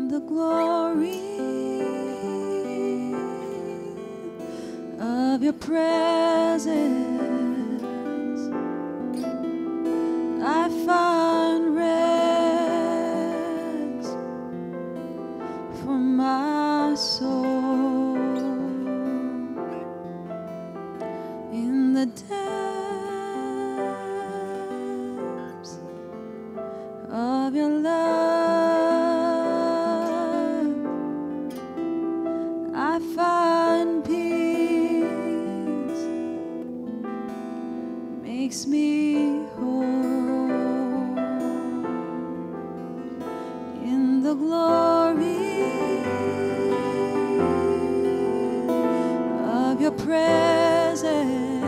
in the glory of your presence, I find rest for my soul. In the depths of your love, I find peace, makes me whole. In the glory of your presence,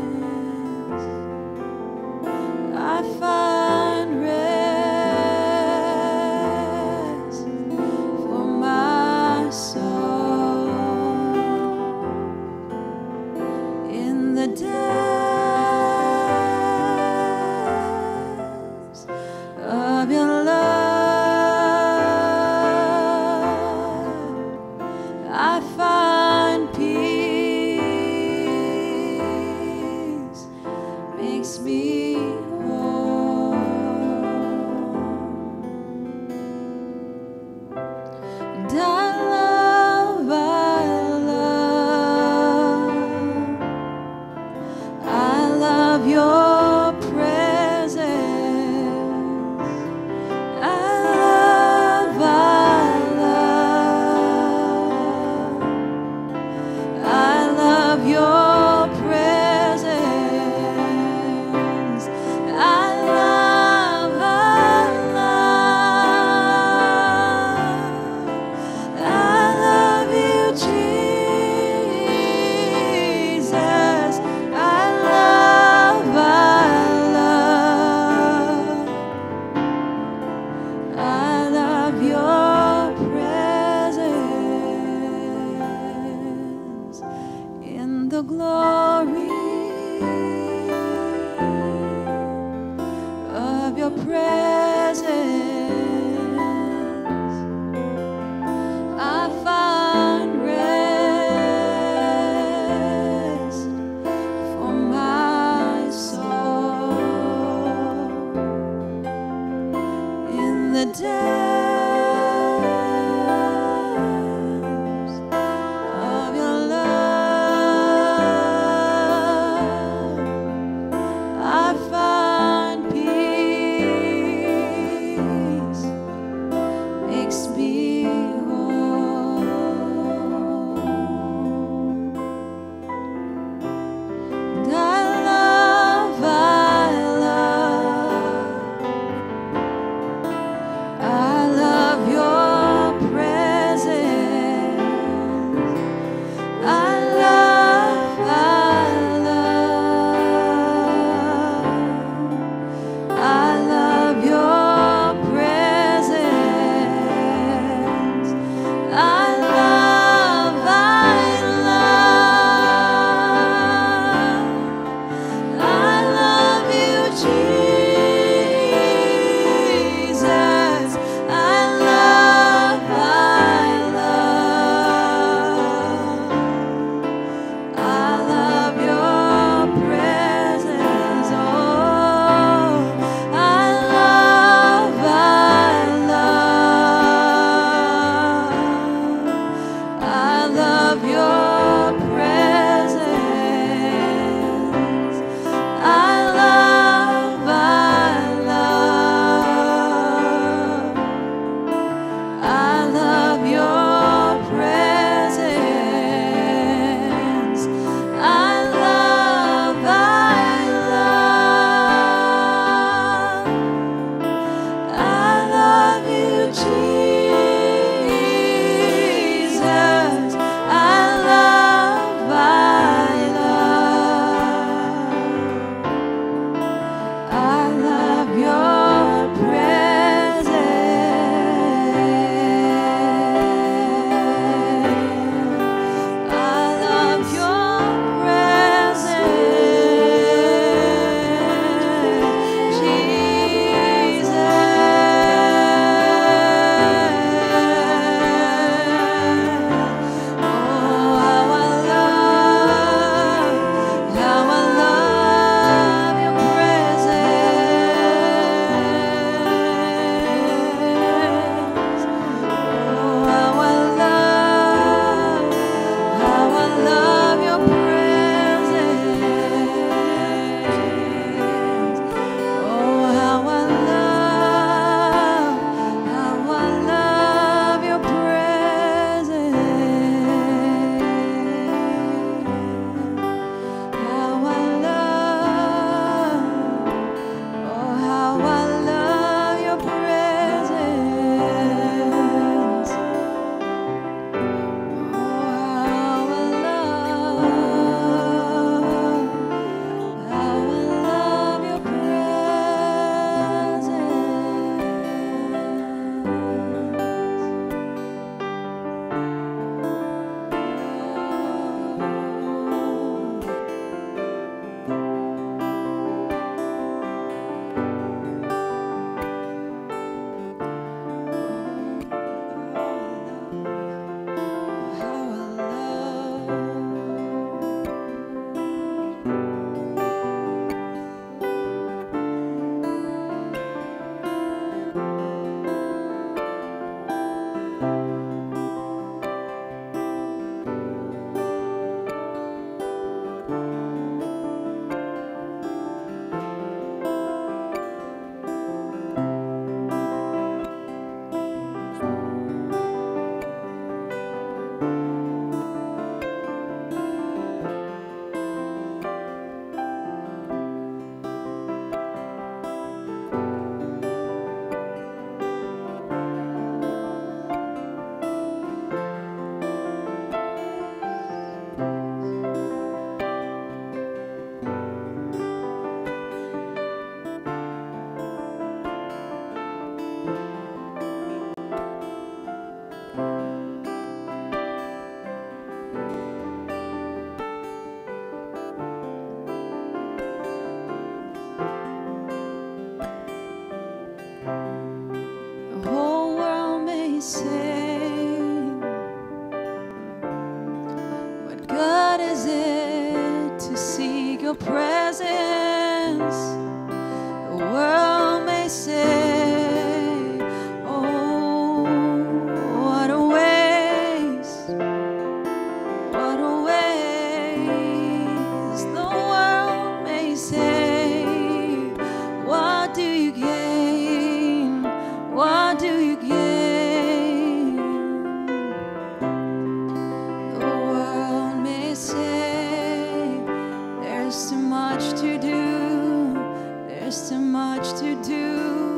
I find rest for my soul. In the depths of your love, I find peace, makes me whole. And I love your presence. I love your presence. I love you, Jesus. I love your presence in the glory of your presence. I find rest for my soul. In the depths of your love, I find peace, makes me whole. And I love your presence. I love your presence. presence, the world may say, oh, what a waste, what a waste. The world may say, what do you gain? What do you gain? The world may say, there's too much to do, there's too much to do,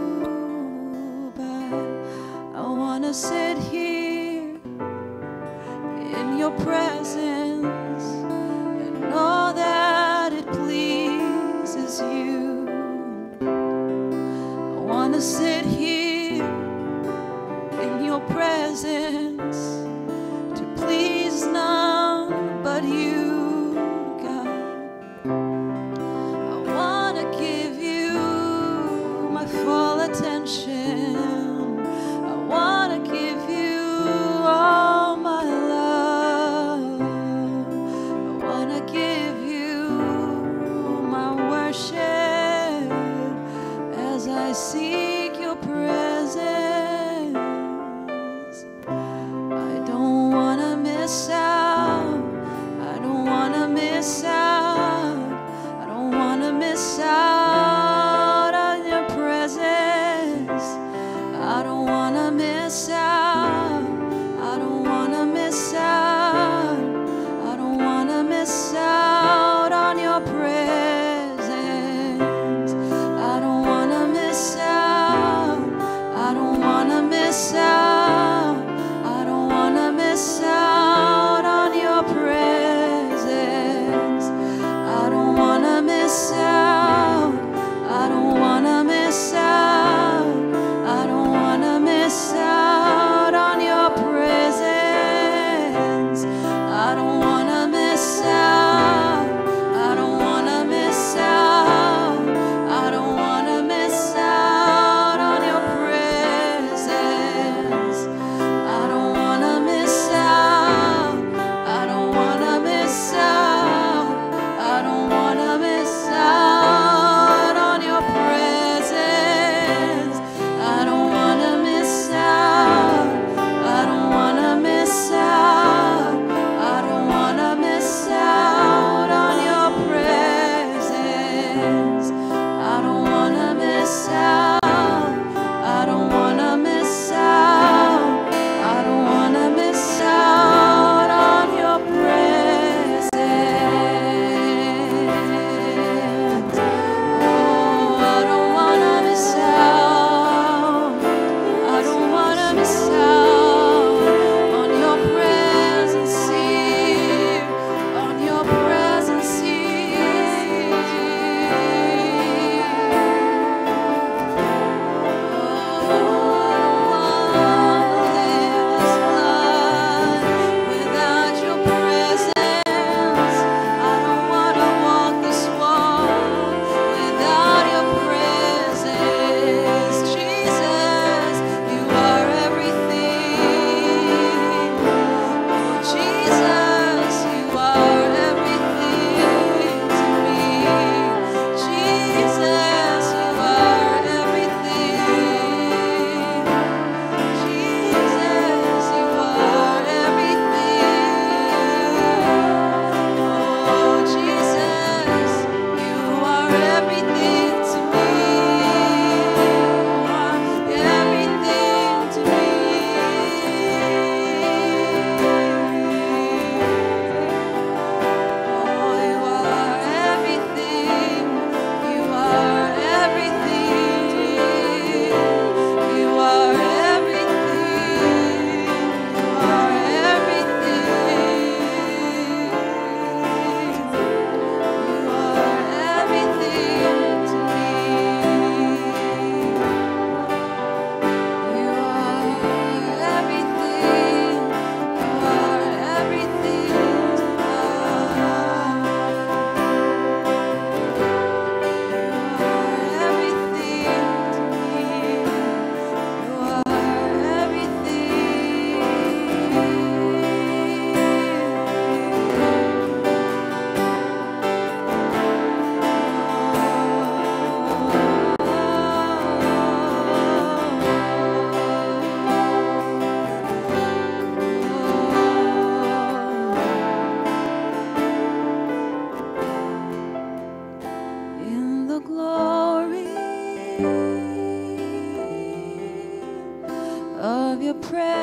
but I wanna sit here in your presence and know that it pleases you. I wanna sit here in your presence to please none but you, God. I wanna give you my full attention. I wanna give you all my love. I wanna give you my worship as I seek your presence. I don't wanna miss out. I don't wanna miss out. I don't wanna miss out on your presence. I don't wanna miss out. I don't wanna miss out. I don't wanna miss out on your presence. I don't wanna miss out. I don't wanna miss out. I don't wanna miss out on your presence. I don't wanna miss out. I don't wanna miss out. I don't wanna miss out.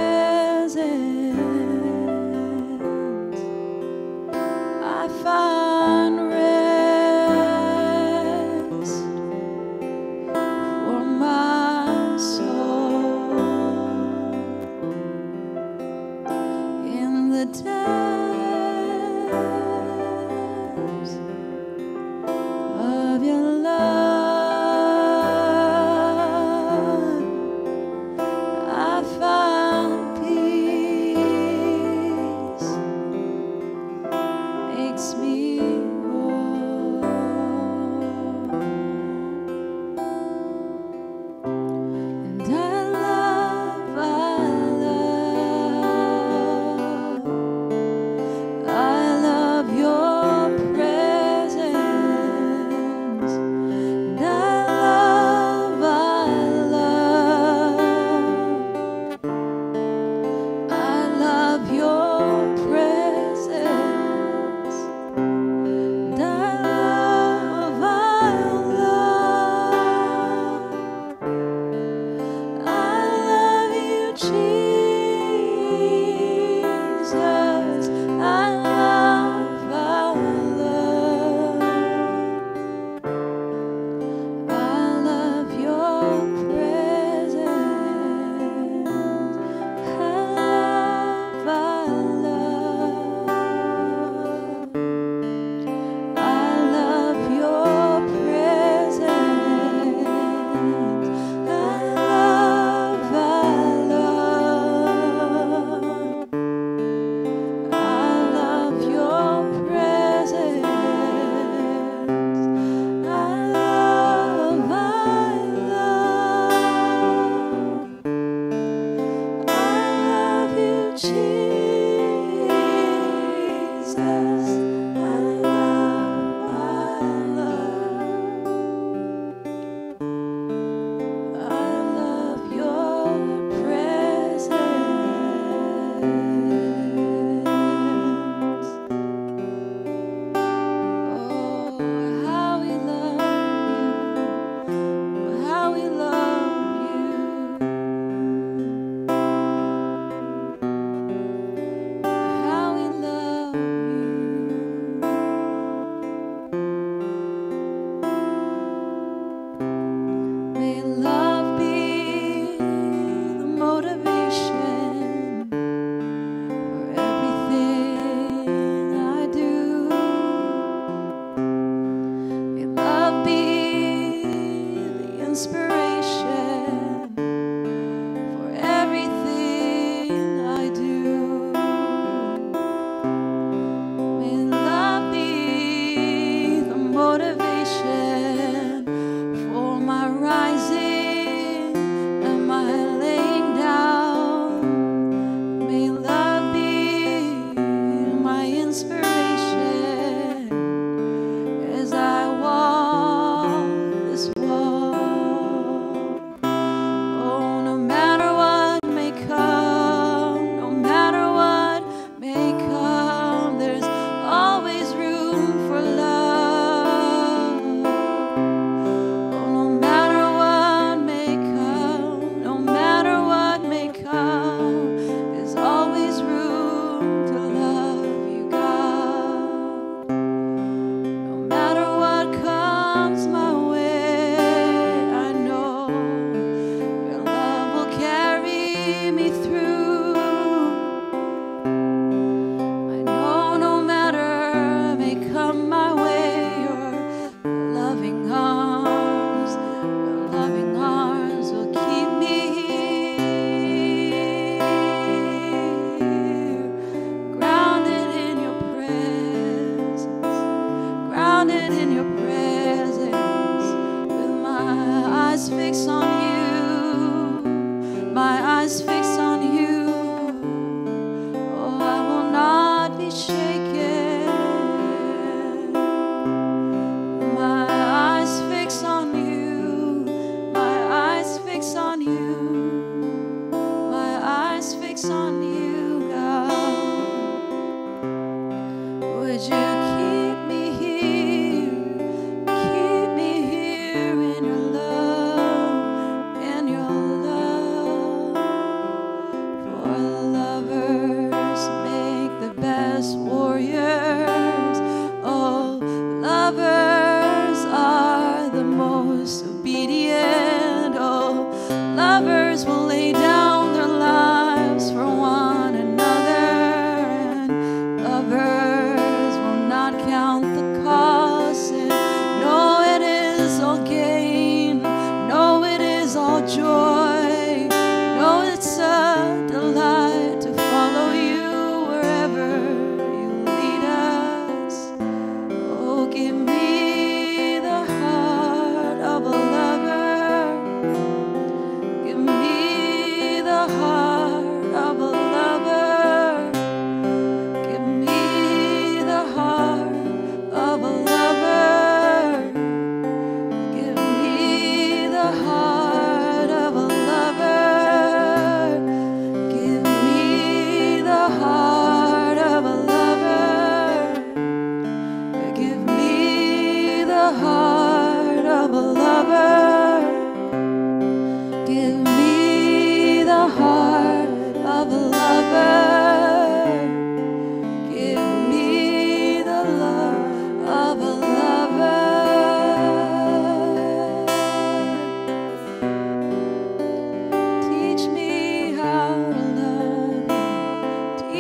For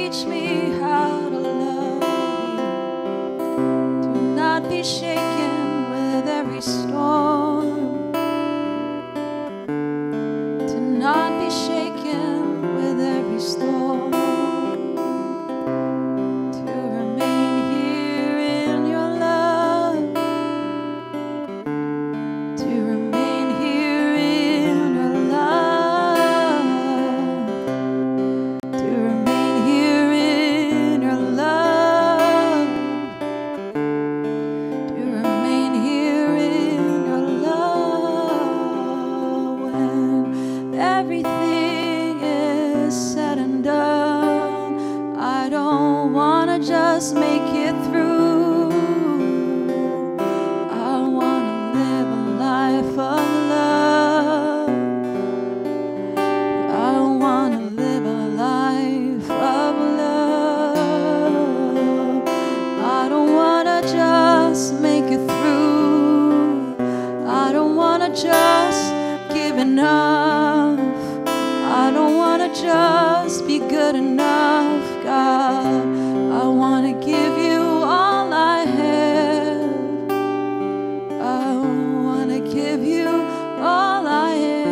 teach me how to love you. Do not be shaken with every storm. Do not be shaken with every storm. To remain here in your love. To remain here in your love. To remain here in your love. To remain here in your love. When everything is said and done, I don't wanna just make it through. I wanna live a life of love. I wanna live a life of love. I don't wanna just make it through. I don't wanna just give enough. I don't wanna just be good enough, God. I wanna give you all I have. I wanna give you all I am.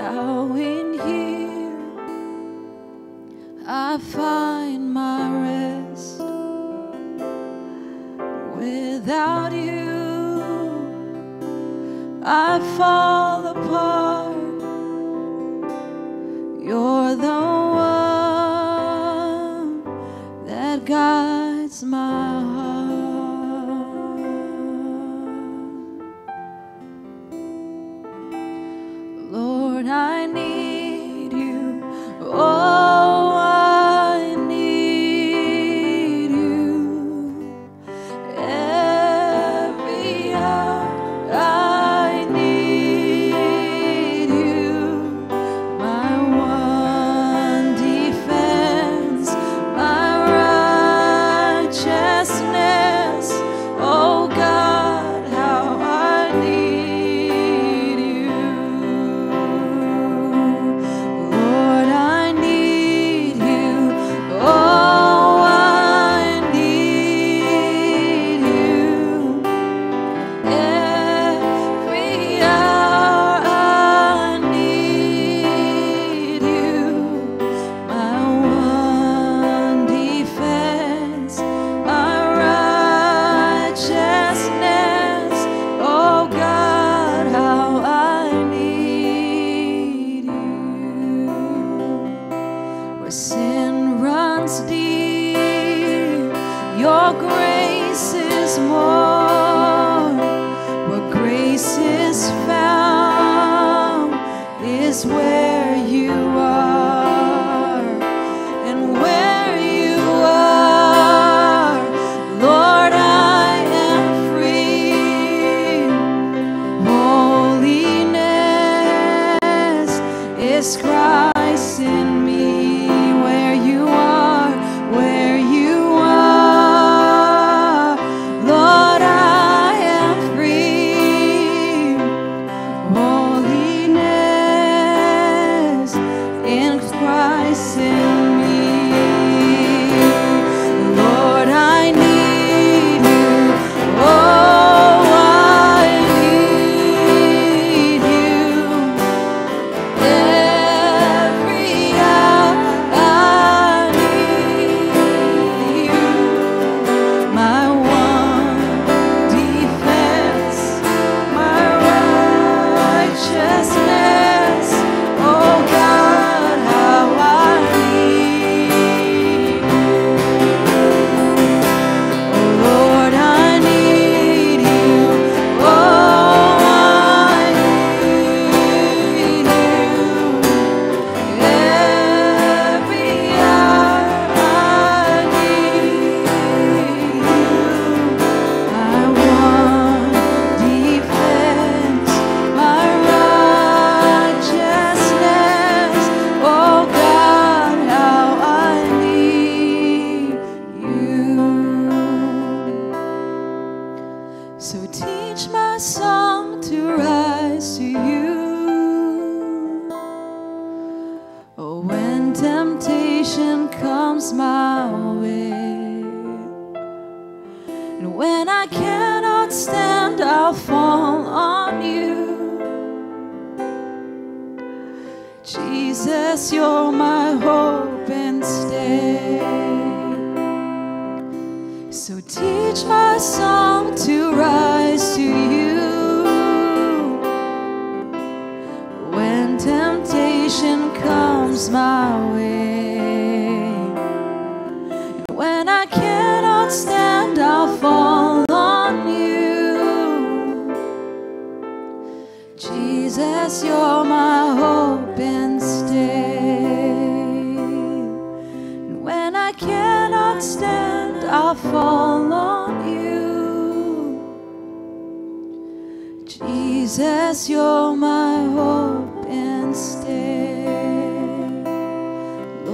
how in here I find my rest. Without you, I fall apart. You're the one that guides my heart. Lord, I need you. Oh, I need you. Every hour I need you. My one defense, my righteousness. Oh God, how I need you. Lord, I need you. Oh, I need you. Every hour I need you. My one defense, my righteousness. Oh God, how I need you. Where sin runs deep, your grace is more. Where grace is found is where you are. And where you are, Lord, I am free. Holiness is Christ in me. Where you are, Lord, I am free. Holiness in Christ in me. Lord, I need you. Oh, I need you. Every hour I need you. My one defense, my righteousness. Oh God, how I need you. Oh Lord, I need you. Oh, I need you. Every hour I need you. My one defense, my righteousness. Oh God, how I need you. So teach my song to rise to you. Oh, when temptation comes my way, and when I cannot stand, I'll fall on you. Jesus, you're my hope and stay. So teach my song to rise to you. When temptation comes my way, and when I cannot stand, I'll fall on you. Jesus, you're my hope and stay. And when I cannot stand, I'll fall on you. Jesus, you're my hope and stay.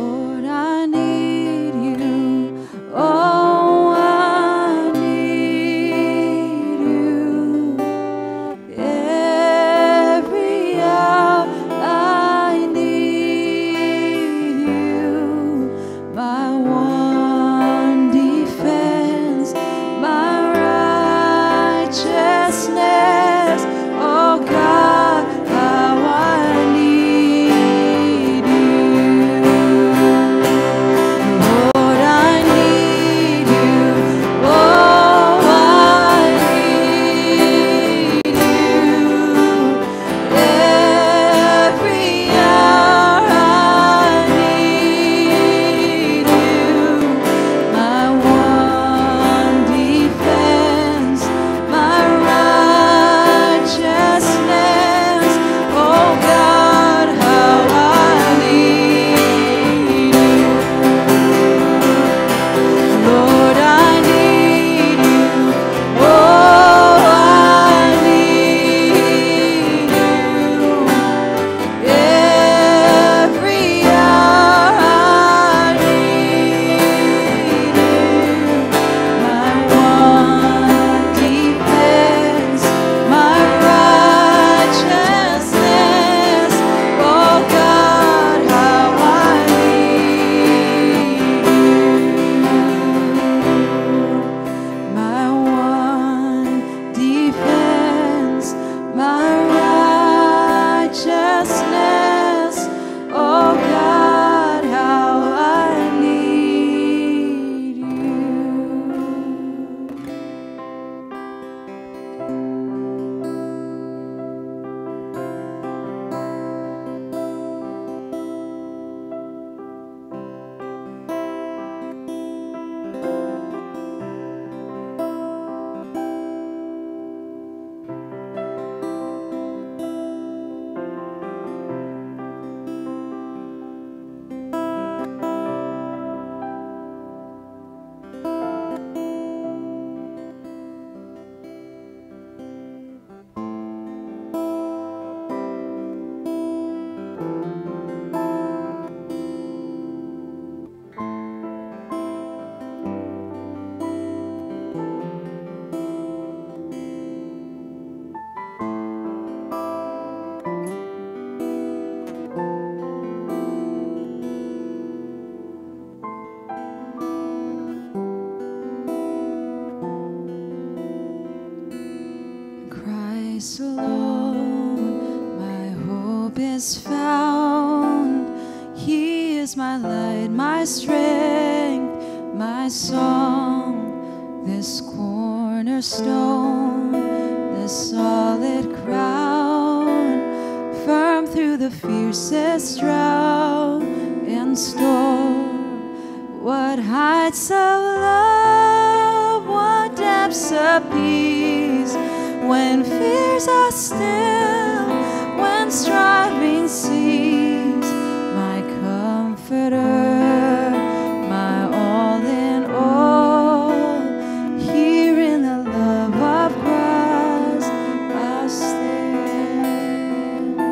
is found. He is my light, my strength, my song, this cornerstone, this solid crown, firm through the fiercest drought and storm. What heights of love, what depths of peace, when fears are still, when striving cease, my comforter, my all in all, here in the love of Christ I stand.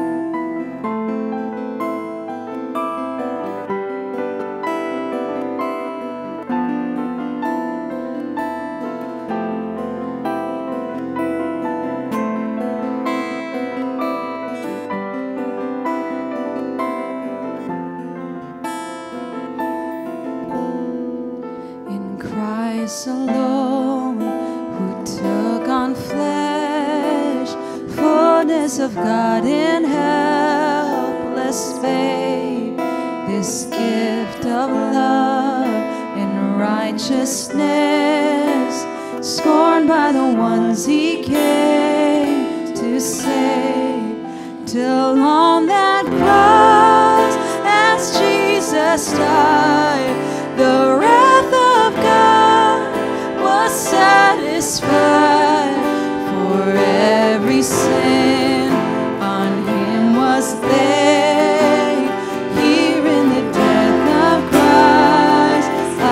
Christ alone, who took on flesh, fullness of God in helpless babe, this gift of love and righteousness, scorned by the ones he came to save, till on that cross, as Jesus died, the wrath of God was satisfied. For every sin on him was laid. Here in the death of Christ I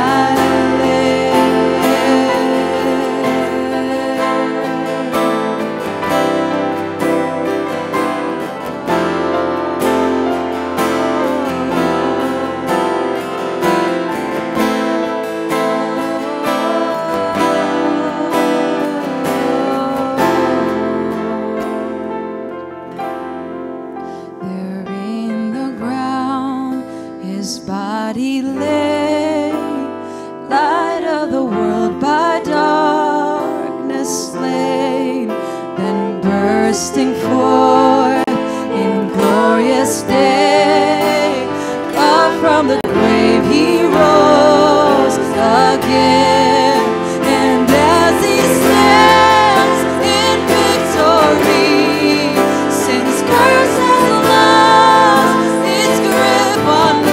body lay, light of the world by darkness slain, then bursting forth in glorious day, up from the grave he rose again, and as he stands in victory, sin's curse has lost its grip on me.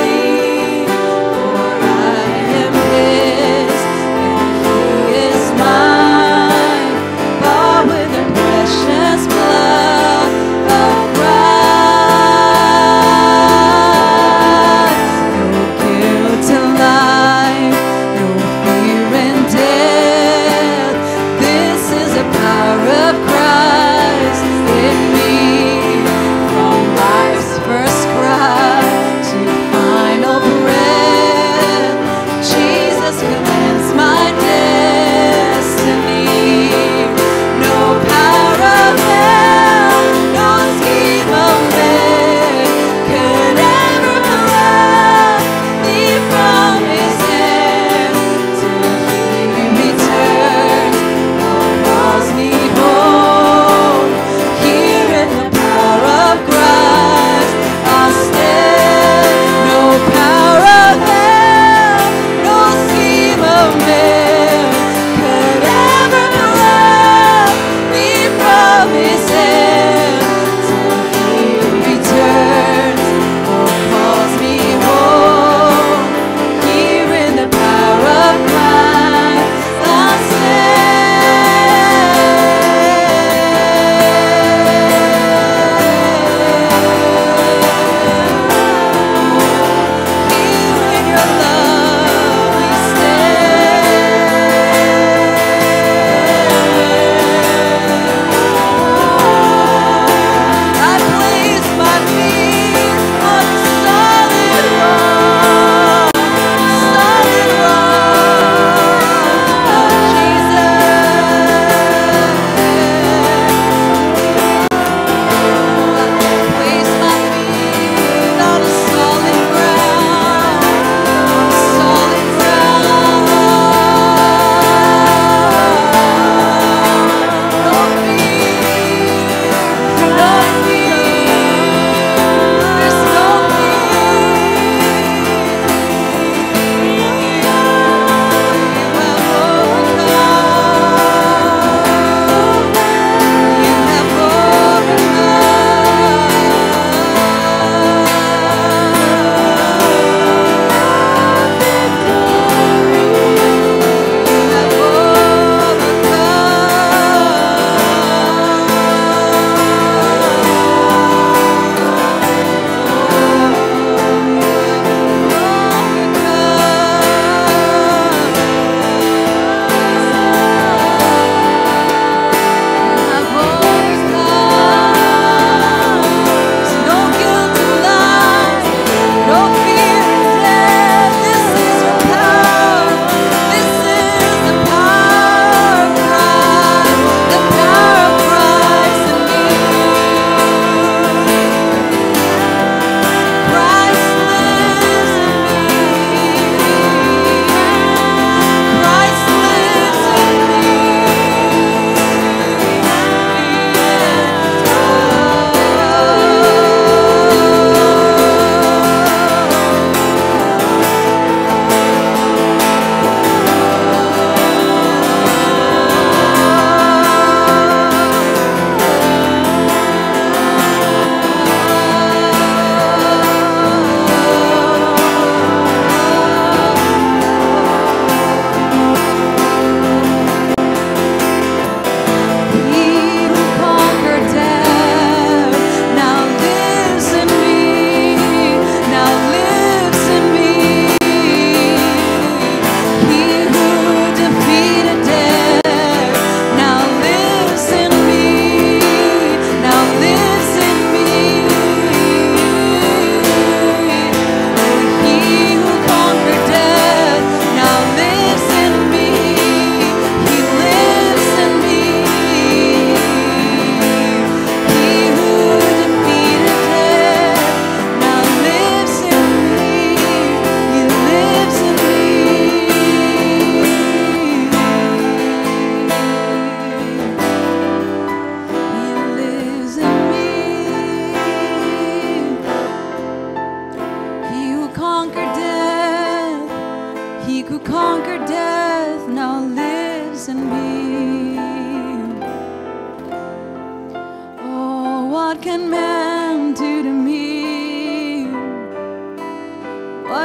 Precious blood of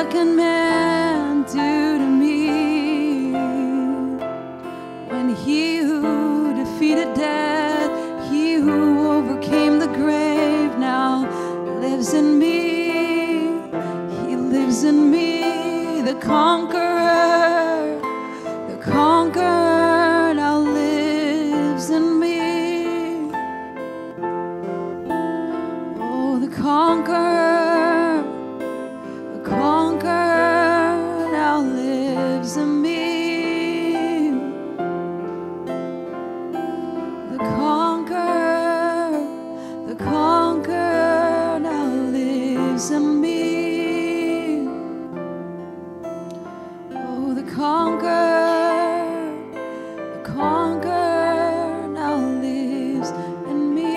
what can man do to me? When he who defeated death, he who overcame the grave, now lives in me. He lives in me, the conqueror, the conqueror now lives in me. Oh, the conqueror, the conqueror now lives in me. The conqueror now lives in me. Oh, the conqueror now lives in me.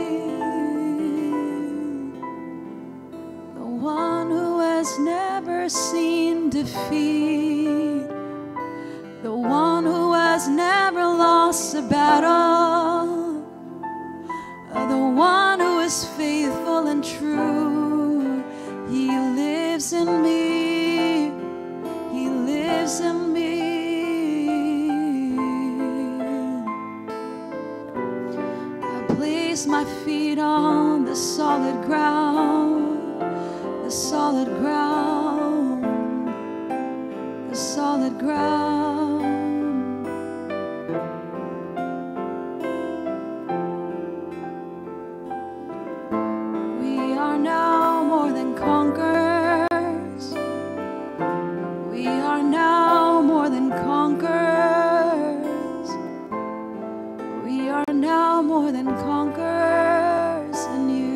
The one who has never seen defeat, the one who has never lost a battle, the one who is faithful and true. He lives in me. He lives in me. I place my feet on the solid ground, the solid ground, the solid ground. We are now more than conquerors. We are now more than conquerors. We are now more than conquerors in you.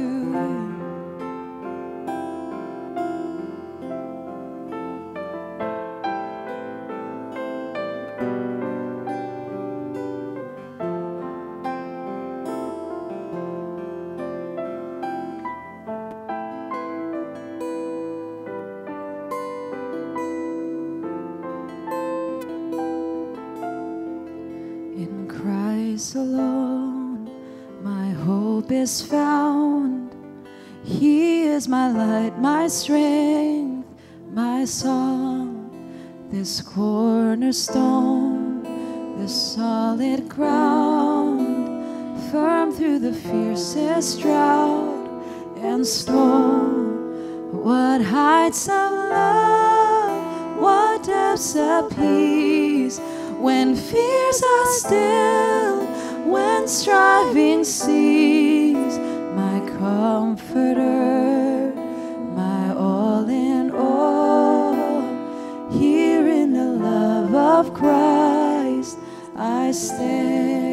In Christ alone, my hope is found. He is my light, my strength, my song. This cornerstone, this solid ground, firm through the fiercest drought and storm. What heights of love, what depths of peace, when fears are still, when striving cease. My comforter, my all in all, here in the love of Christ I stand.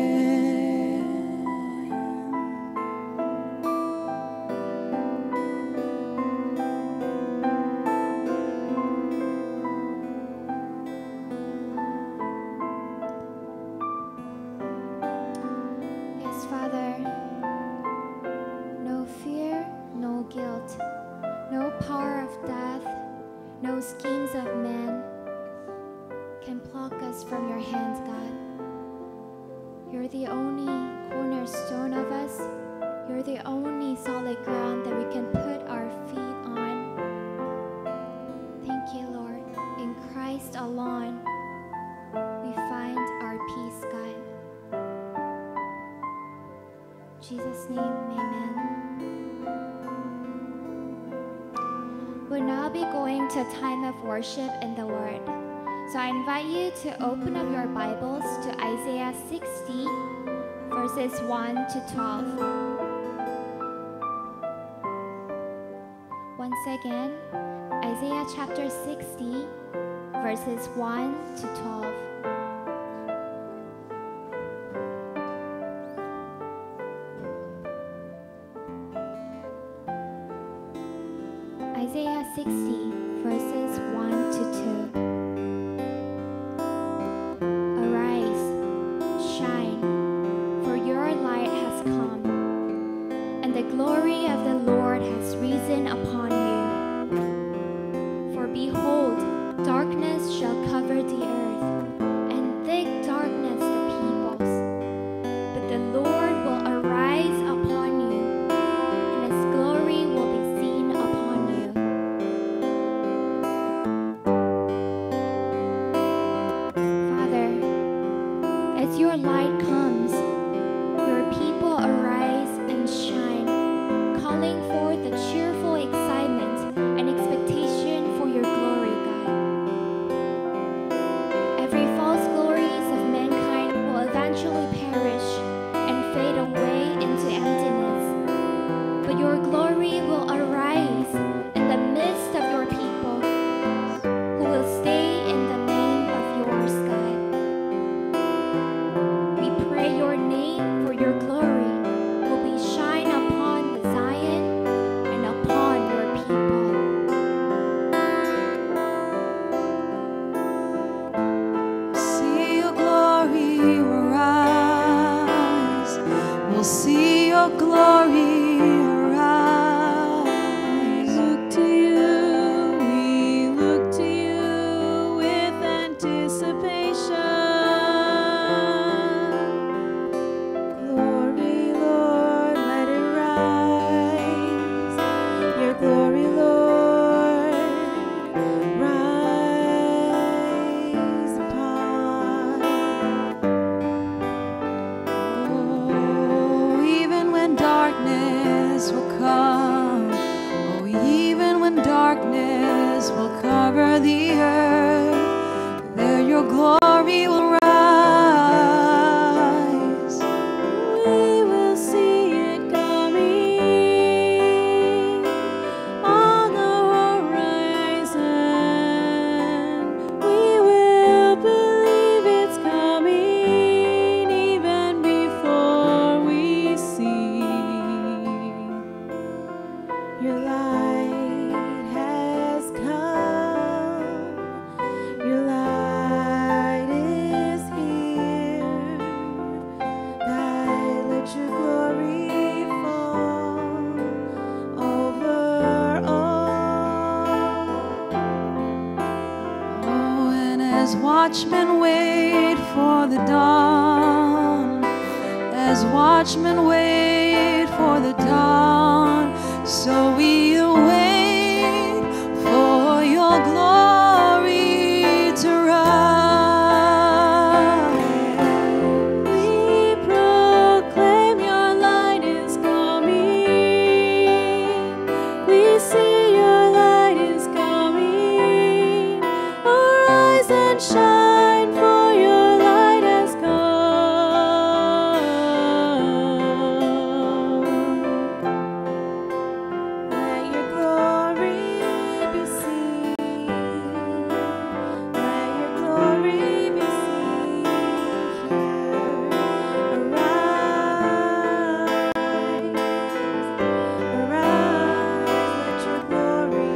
Yes, Father, no fear, no guilt, no power of death, no schemes of men can pluck us from your hands, God. You're the only cornerstone of us. You're the only solid ground that we can put our feet on. Thank you, Lord. In Christ alone, we find our peace, God. In Jesus' name, amen. We'll now be going to a time of worship in the Word. So I invite you to open up your Bibles to Isaiah 60, verses 1 to 12. Once again, Isaiah chapter 60, verses 1 to 12. Isaiah 60, verses 1 to 2. Arise, shine, for your light has come, and the glory of the Lord has risen upon you. For behold, darkness shall cover the earth, and thick darkness the peoples. But the Lord will arise upon you, and his glory will be seen upon you. darkness will cover the earth, there your glory will rise. We will see it coming on the horizon. We will believe it's coming even before we see. Your light has come. Your light is here. God, let your glory fall over all. Oh, and as watchmen wait for the dawn, as watchmen wait for the dawn, so we await for your glory to rise. We proclaim your light is coming. We see your light is coming. Arise and shine, for your light has come. Let your glory be seen. Let your glory be seen here. Arise, let your glory.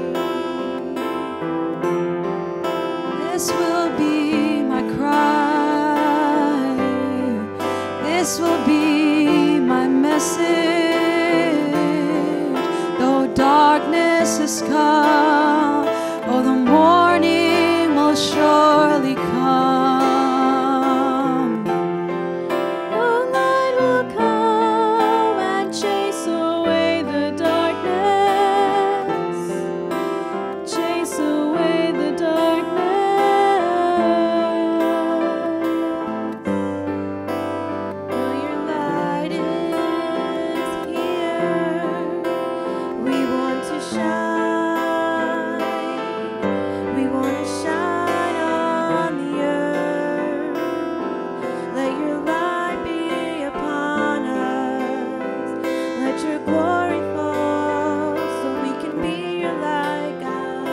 This will be my cry. This will be my message. Though darkness has come, oh, the morning will surely come. Your light will come and chase away the darkness. Chase away the darkness. For your light is here. We want to shine. We want to shine on the earth. Let your light be upon us. Let your glory fall so we can be your light, God.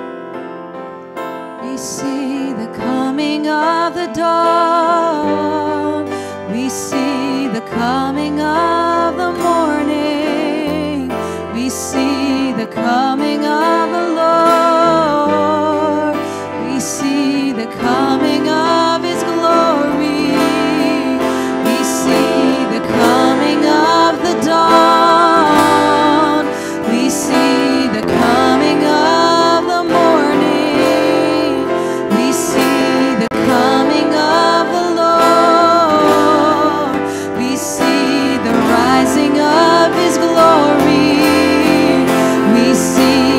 We see the coming of the dawn. We see the coming of the morning. We see the coming of the Lord. We see the coming of His glory. We see the coming of the dawn. We see the coming of the morning. We see the coming of the Lord. We see the rising of His glory. We see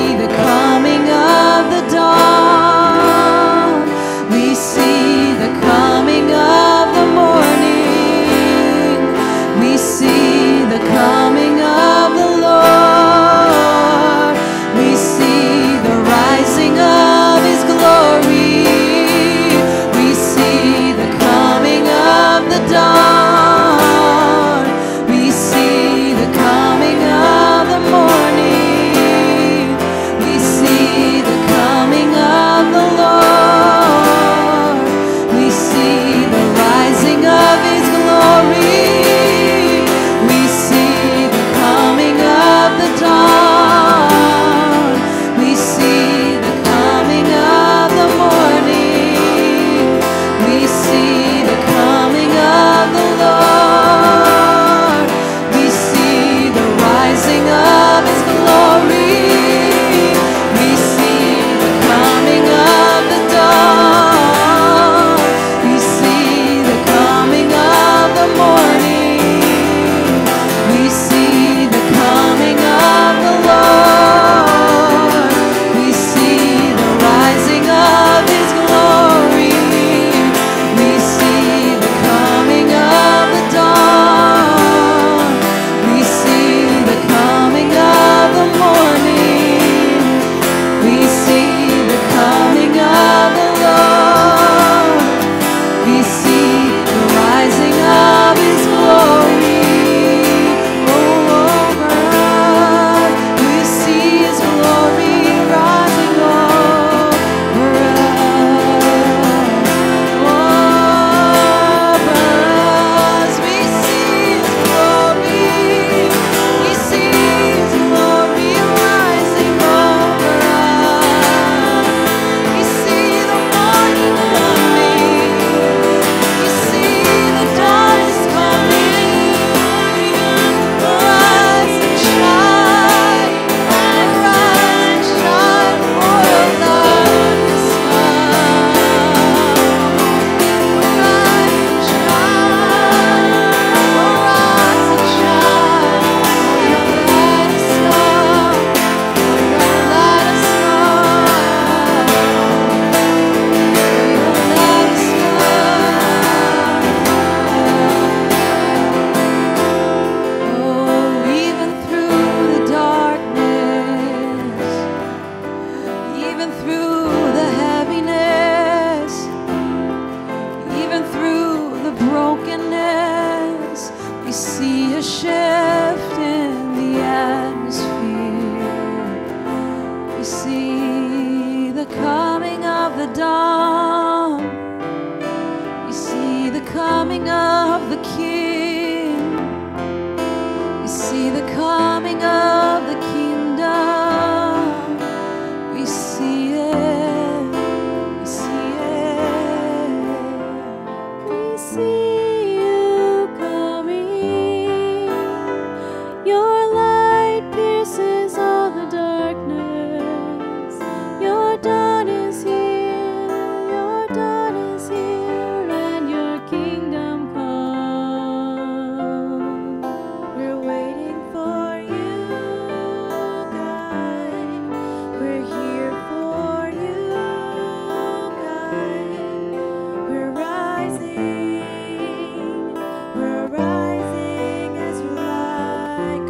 even through the heaviness, even through the brokenness, we see a shift in the atmosphere. We see the coming of the dawn. We see the coming of the King. We see the coming of the kingdom. We see it. We see it. We see you coming. Your light pierces all the darkness. Your dawn is here. Your dawn is here, and your kingdom come. We're waiting for you, God. We're here for you, God. We're rising as your light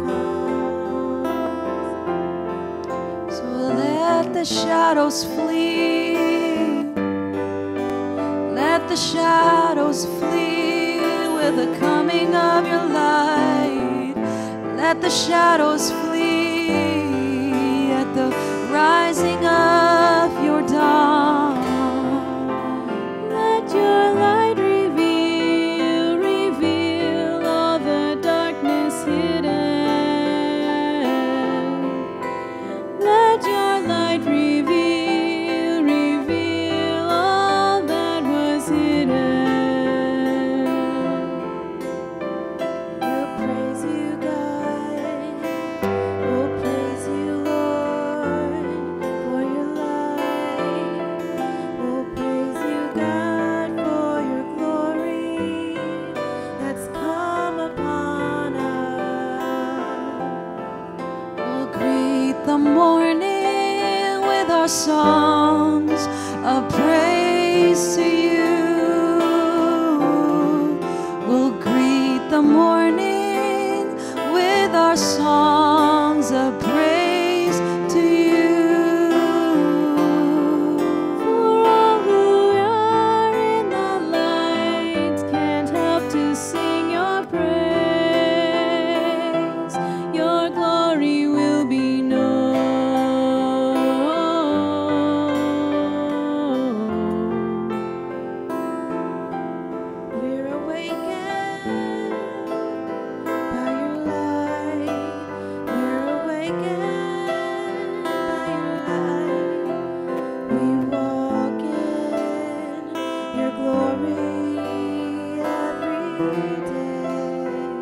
comes. So let the shadows flee. Let the shadows flee with the coming of your light. Let the shadows flee at the rising of your dawn. Let your light reveal all the darkness hidden. Let your light reveal all that was hidden. We'll praise you, God. We'll praise you, Lord, for your light. We'll praise you, God, for your glory that's come upon us. We'll greet the morning with our songs of praise to you. We'll greet the morning with our songs of praise to you. For all who are in the light can't help to sing your praise. Your glory will be known. We're awakened by your light. We're awakened by your light. We walk in your glory every day.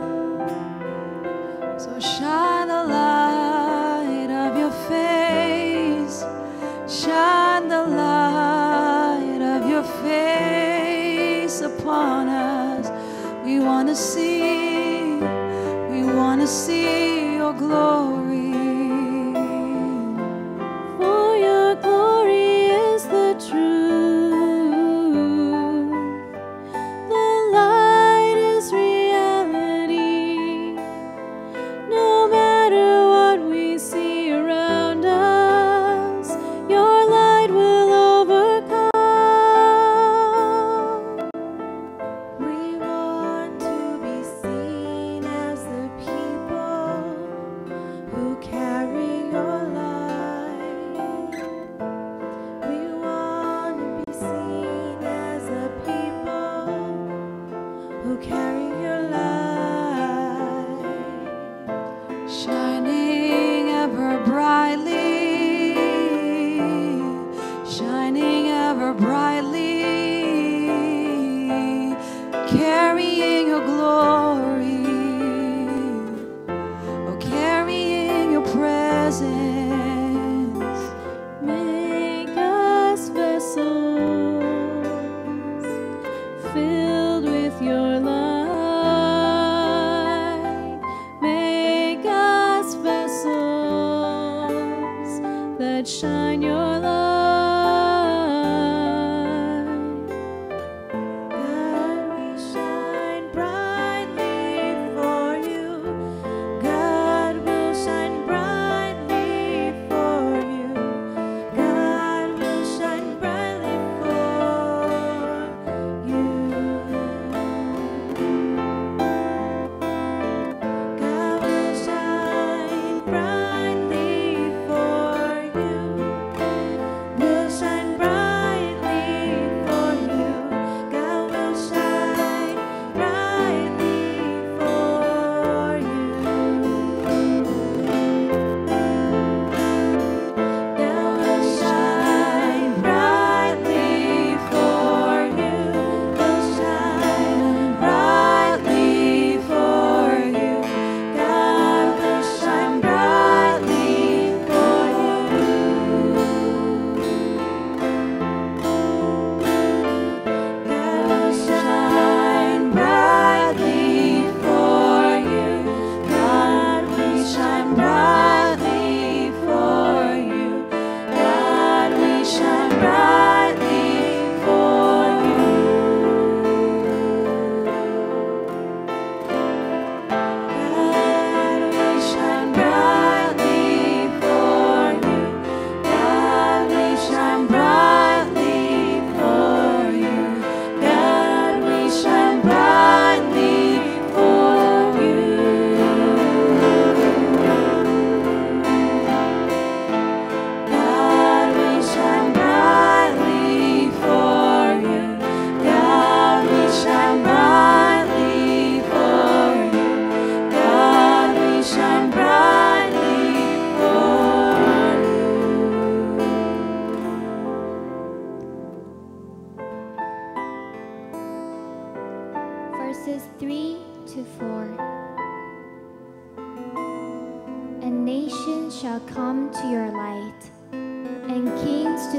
So shine the light of your face. Shine the light of your face upon us. We want to see your glory. For your glory is the truth. The light is reality. No matter what we see around us, your light will overcome. We want to be seen as the people who carry your light. We want to be seen as the people who carry your light. Shining ever brightly, shining ever brightly, carrying your glory, oh, carrying your presence. Make us vessels filled with your light. Make us vessels that shine your light. God, we shine brightly for you. God will shine brightly for you. God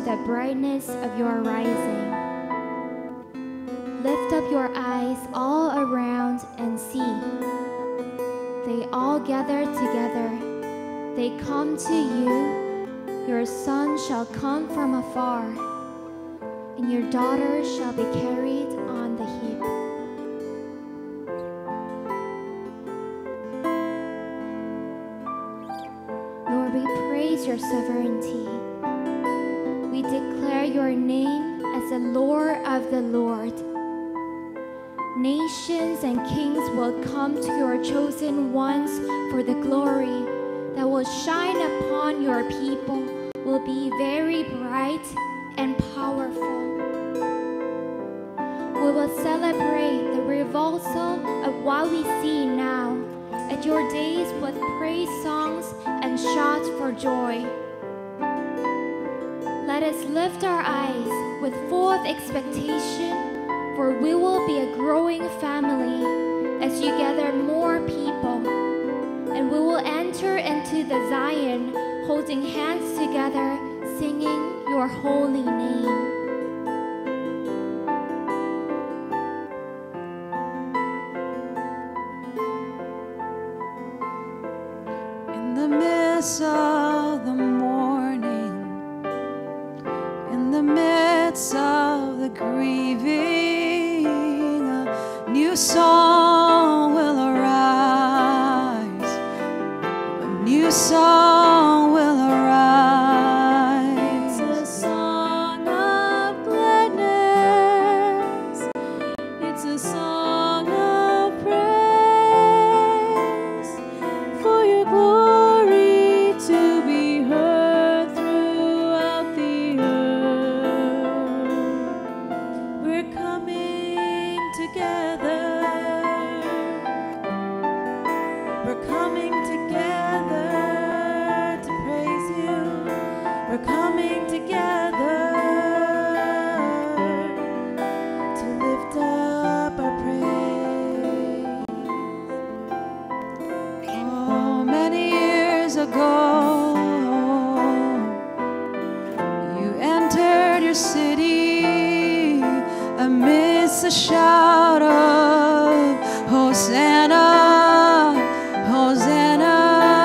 to the brightness of your rising. Lift up your eyes all around and see. They all gather together. They come to you. Your son shall come from afar, and your daughter shall be carried on the hip. Lord, we praise your sovereignty. We declare your name as the Lord of the Lord. Nations and kings will come to your chosen ones, for the glory that will shine upon your people will be very bright and powerful. We will celebrate the reversal of what we see now at your days with praise songs and shouts for joy. Let us lift our eyes with full of expectation, for we will be a growing family as you gather more people, and we will enter into the Zion holding hands together, singing your holy name. In the midst of the morning, in the midst of the grieving, a new song will arise. A new song will arise. It's a song of gladness. It's a song of praise for your glory to be heard throughout the earth. We're coming together. We're coming together to praise you. We're coming together to lift up our praise. Oh, many years ago, you entered your city amidst a shout of Hosanna, Hosanna.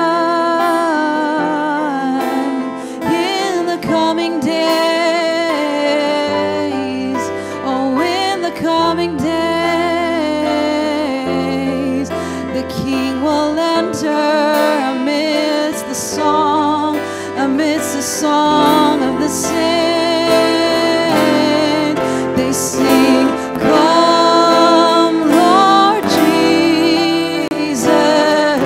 In the coming days, oh, in the coming days, the King will enter amidst the song of the saints. They sing, come, Lord Jesus,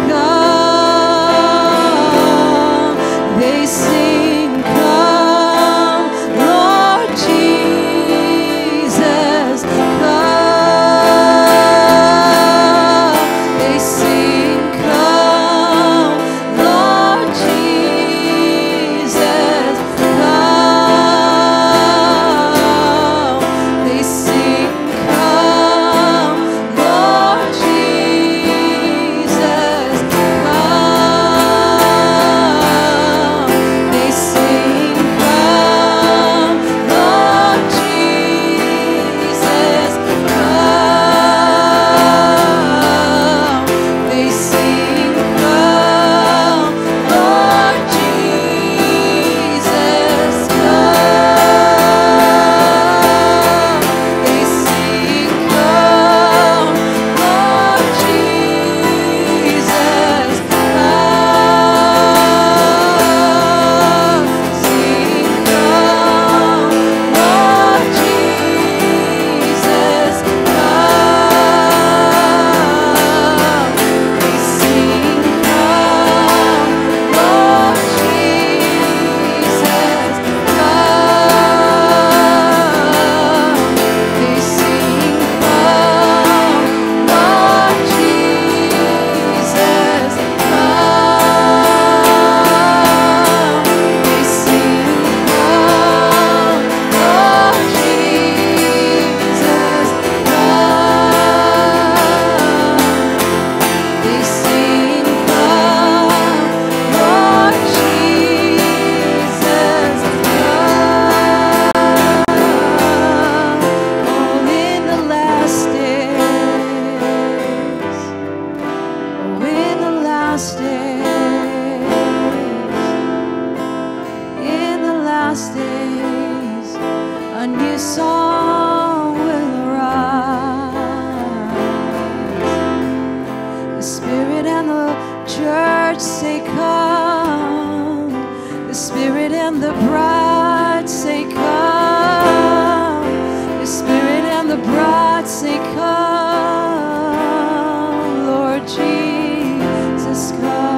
come. They sing, come, Lord Jesus, come. They sing, come, Lord Jesus, come. last days, a new song will arise. The Spirit and the church say come. The Spirit and the bride say come. The Spirit and the bride say come. Lord Jesus, come.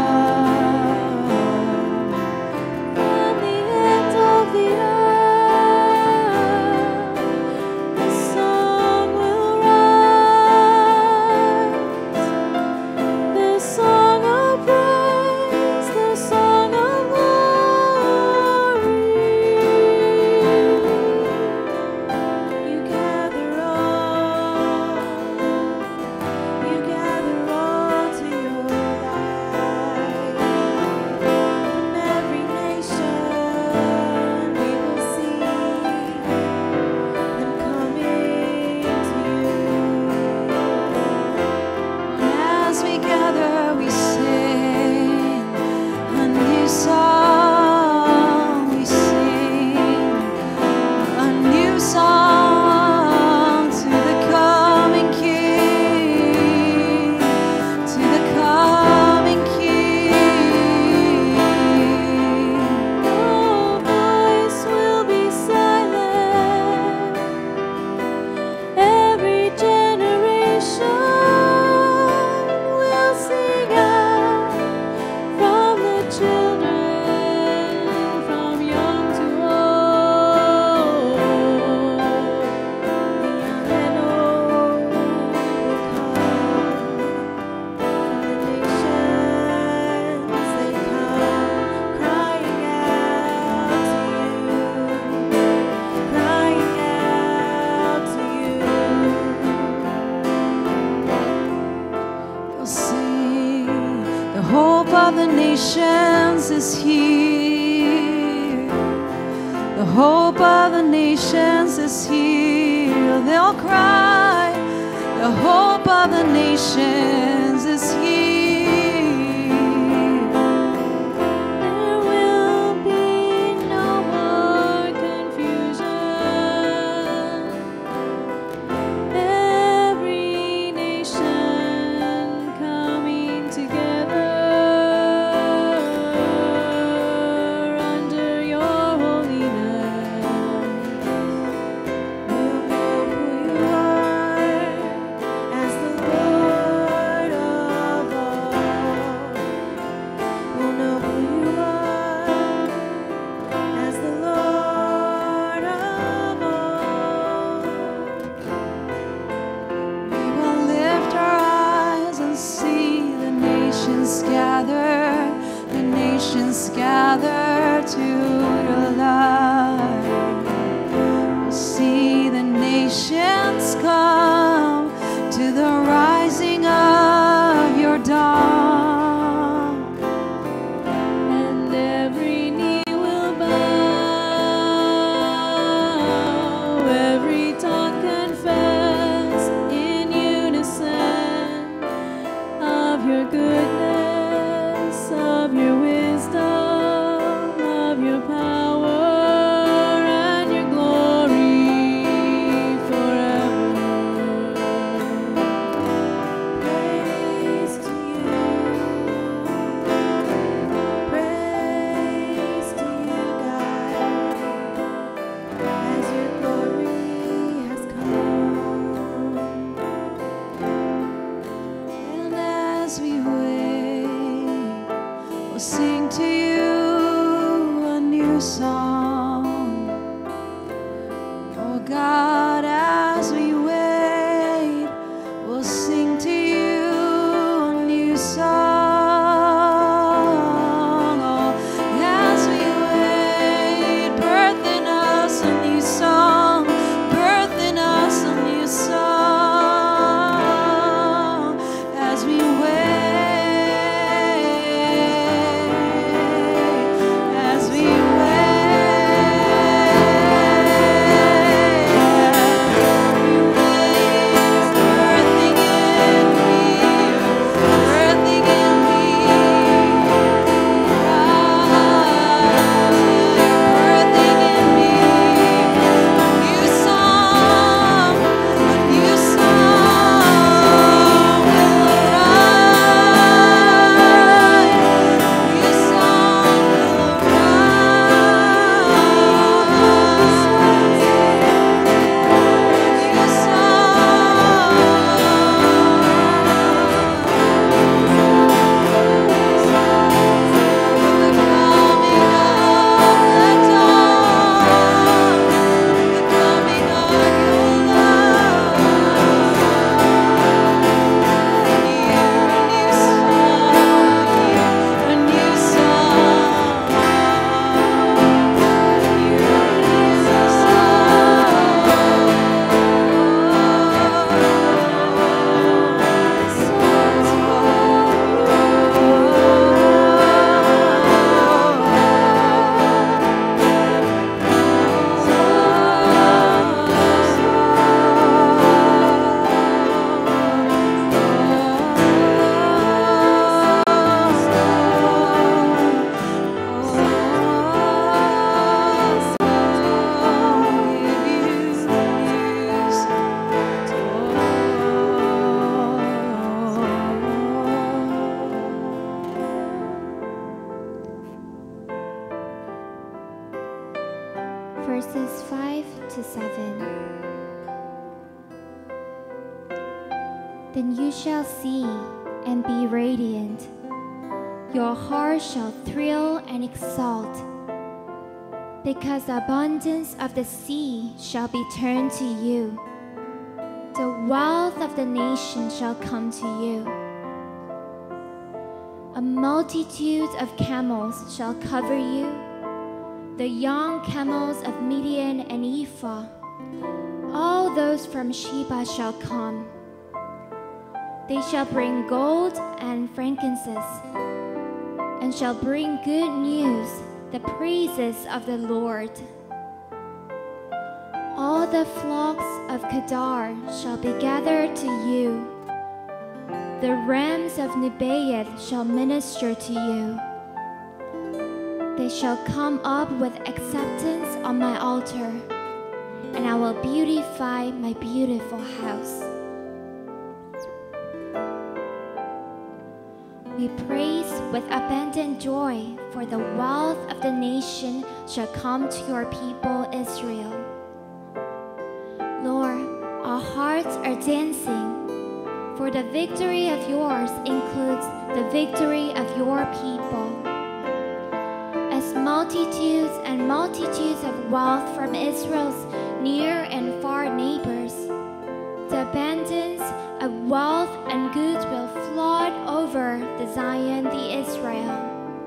Nations is here. The hope of the nations is here. They'll cry. The hope of the nations is here. There will be no more confusion. Every nation coming together. Gather to the light. We'll see the nations come to the rising of your dawn, and every knee will bow, every tongue confess in unison of your goodness, of your wisdom. As we wait. verses 5 to 7. Then you shall see and be radiant. Your heart shall thrill and exult, because the abundance of the sea shall be turned to you. The wealth of the nation shall come to you. A multitude of camels shall cover you, the young camels of Midian and Ephah. All those from Sheba shall come. They shall bring gold and frankincense, and shall bring good news, the praises of the Lord. All the flocks of Kedar shall be gathered to you. The rams of Nebaioth shall minister to you. They shall come up with acceptance on my altar, and I will beautify my beautiful house. We praise with abundant joy, for the wealth of the nation shall come to your people Israel. Lord, our hearts are dancing, for the victory of yours includes the victory of your people. As multitudes and multitudes of wealth from Israel's near and far neighbors, the abundance of wealth and goods will flood over the Zion, the Israel.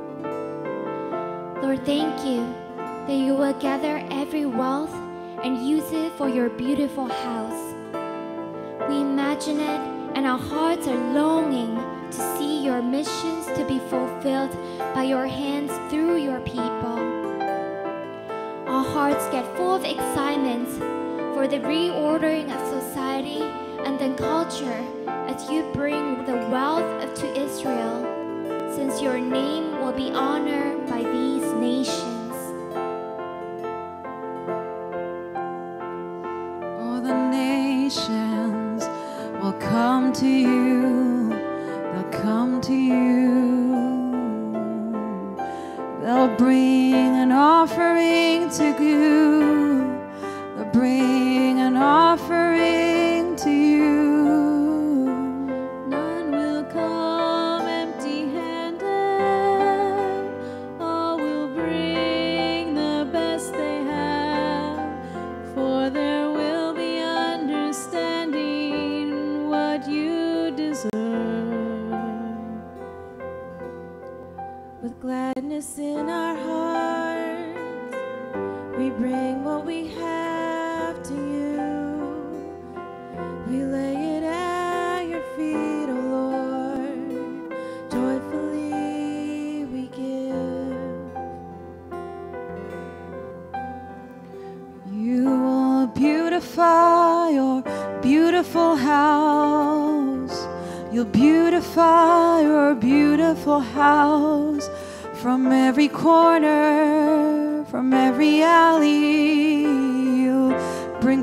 Lord, thank you that you will gather every wealth and use it for your beautiful house. We imagine it, and our hearts are longing to see your missions to be fulfilled by your hands through your people. Our hearts get full of excitement for the reordering of society and then culture as you bring the wealth to Israel, since your name will be honored by these nations. All the nations will come to you, they'll come to you. They'll bring an offering to you, they'll bring an offering to you. None will come empty-handed, all will bring the best they have, for there will be understanding what you deserve. With gladness in our hearts, we bring what we have to you. We lay it at your feet, O Lord. Joyfully we give. You will beautify your beautiful house. You'll beautify your beautiful house. From every corner, from every alley, you'll bring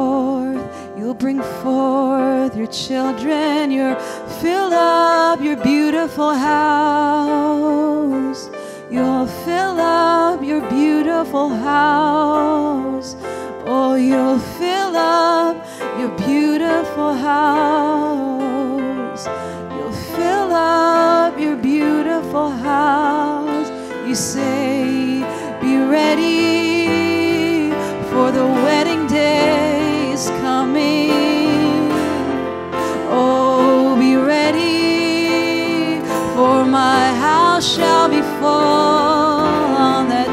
forth your children. You'll fill up your beautiful house. You'll fill up your beautiful house. Oh, you'll fill up your beautiful house. You'll fill up your beautiful house. You say, be ready, for the wedding day is coming. Oh, be ready, for my house shall be full on that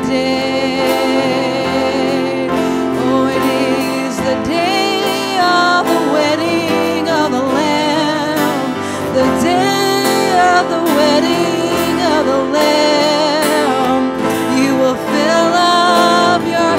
day. Oh, it is the day of the wedding of the Lamb, the day of the wedding of the Lamb. You will fill up your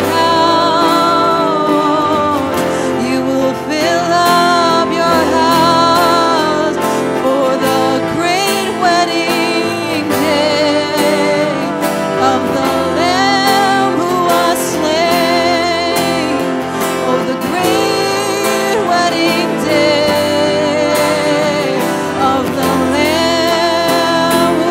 house. You will fill up your house for the great wedding day of the Lamb who was slain. Oh, the great wedding day of the Lamb who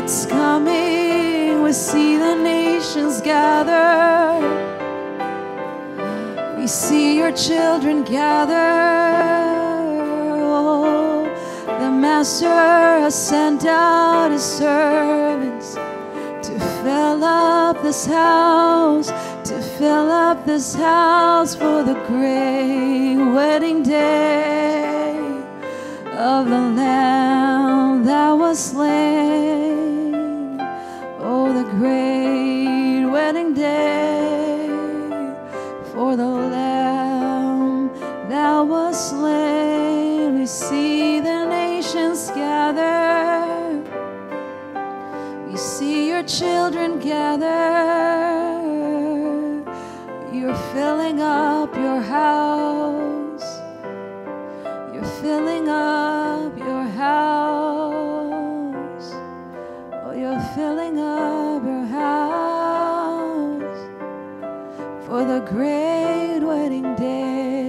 it's coming. We see the nations gather. We see your children gather. Oh, the Master has sent out his servants to fill up this house, to fill up this house for the great wedding day of the Lamb that was slain. Oh, the great wedding day for the Lamb that was slain. We see the nations gather. We see your children gather. You're filling up your house. You're filling up your house. Oh, you're filling up your house for the great wedding day.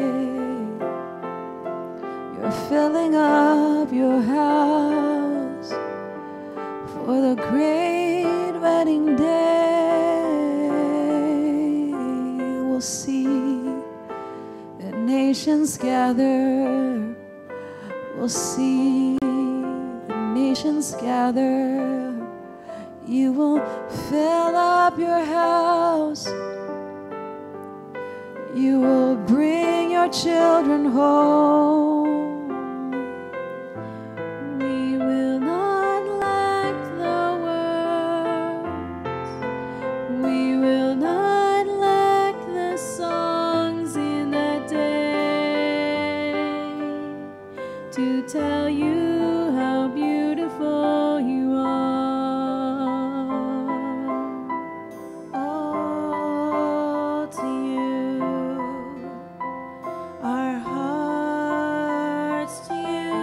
You're filling up your house for the great wedding day. We'll see the nations gather. We'll see the nations gather. You will fill up your house. You will bring your children home. We will not lack the words. We will not lack the songs in that day to tell you how beautiful you are. All to you, our hearts to you,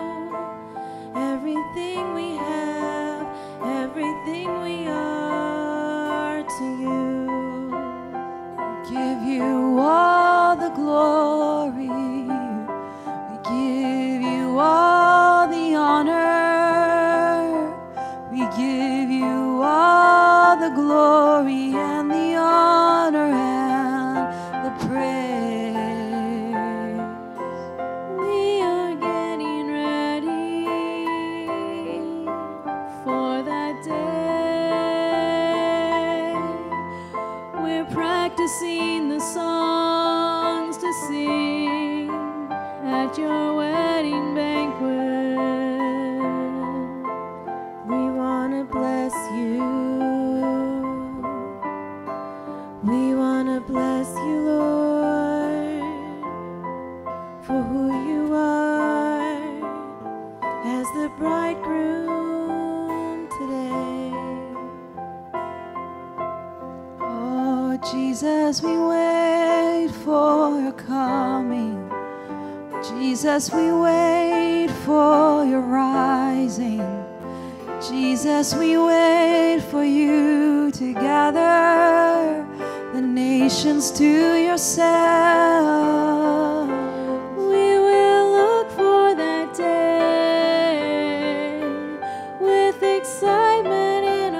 everything we have, everything we are to you. We give you all the glory. We give you all the honor. We give you all the glory and the honor and the praise. We are getting ready for that day. We're practicing the songs to sing at your wedding banquet. We want to bless you. We want to bless you, Lord, for who you are as the bridegroom today. Oh, Jesus, we wait for your coming. Jesus, we wait for your rising. Jesus, we wait for you to gather the nations to yourself. We will look for that day with excitement in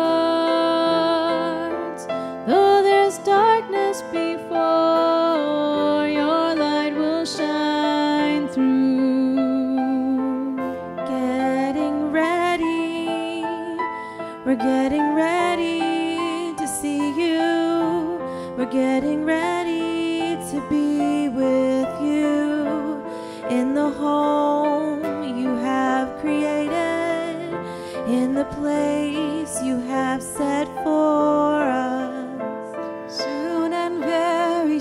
our hearts. Though there's darkness before, your light will shine through. Getting ready, we're getting ready to see you. We're getting ready to be with you in the home you have created, in the place you have set for us. Soon and very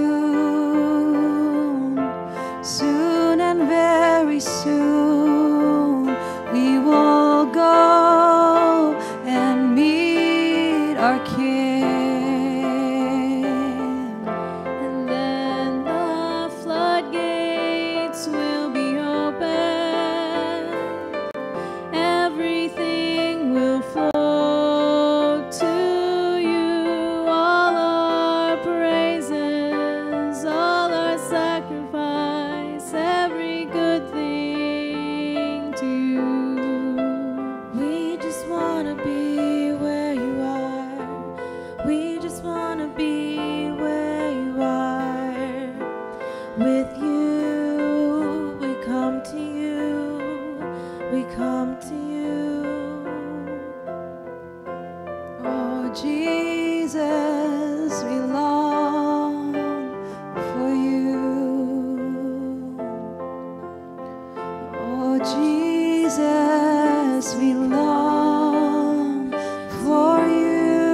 soon, soon and very soon, we will go and meet our King. And then the floodgates will be open. Everything will flow to you. Jesus, we long for you. Oh, Jesus, we long for you.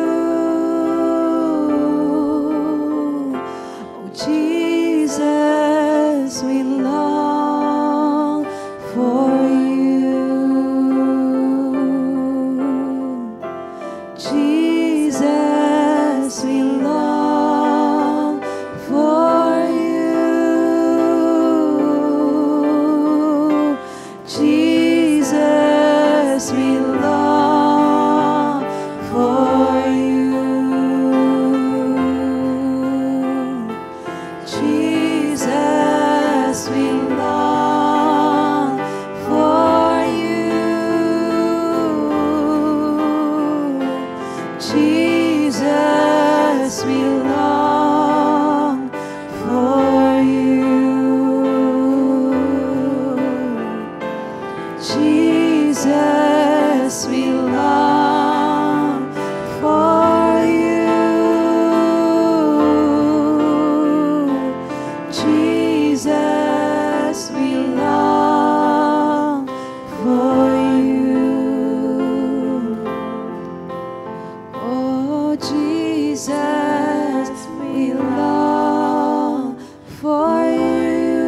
Oh, Jesus, we long for you. Jesus, we long for you. Jesus, we long for you. Jesus, we long for you. Jesus, we long for you. Jesus, we long for you. Jesus, we long for you. Oh, Jesus, we long for you.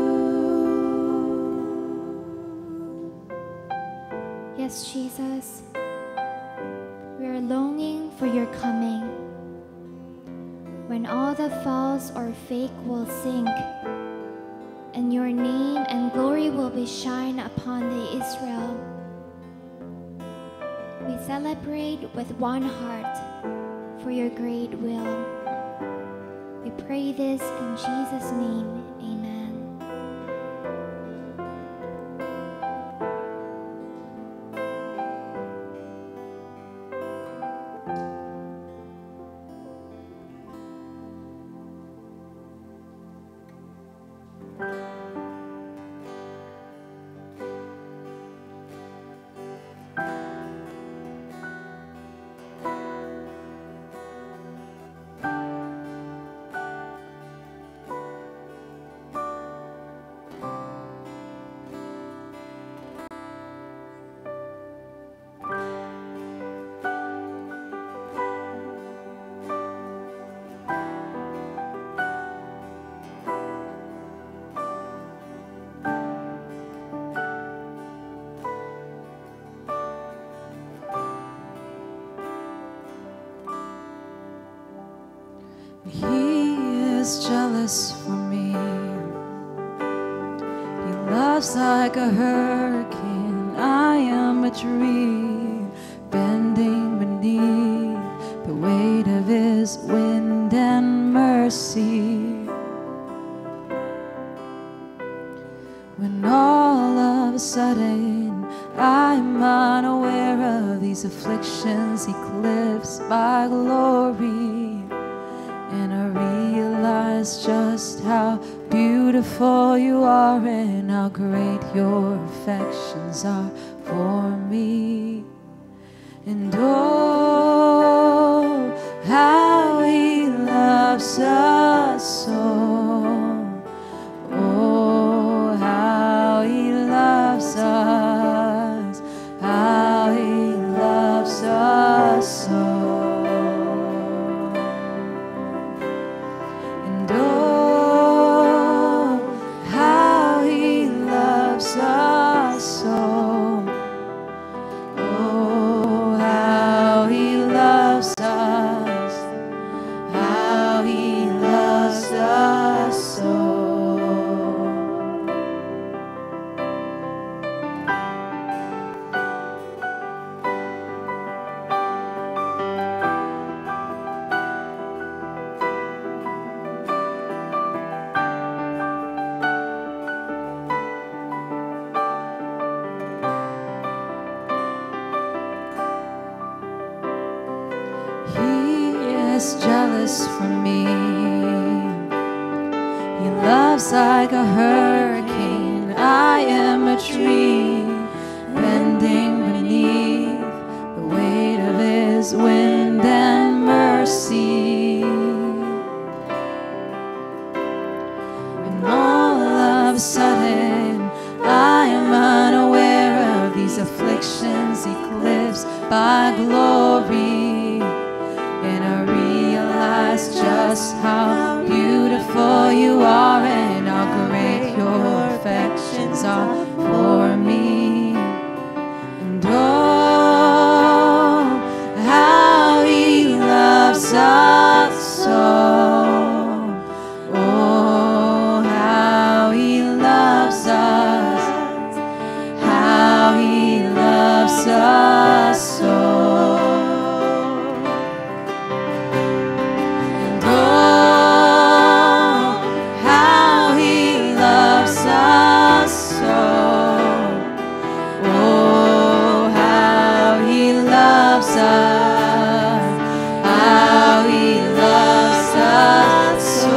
Yes, Jesus, we are longing for your coming, when all the false or fake will sink, and your name and glory will be shine upon the Israel. We celebrate with one heart for your great will. We pray this in Jesus' name, amen. He is jealous for me. He loves like a hurricane. I am a tree bending beneath the weight of his wind and mercy. When all of a sudden I'm unaware of these afflictions eclipsed by glory, and I realize just how beautiful you are and how great your affections are for me. And oh, how he loves us so. Oh, how he loves us. How he loves us so. Jealous for me. He loves like a hurricane. I am a tree bending beneath the weight of his wind and afflictions eclipsed by glory. And I realize just how beautiful you are and how great your affections are for me. And oh, how he loves us so. Oh, how he loves us. How he loves us so. And oh, how he loves us so. Oh, how he loves us. How he loves us so.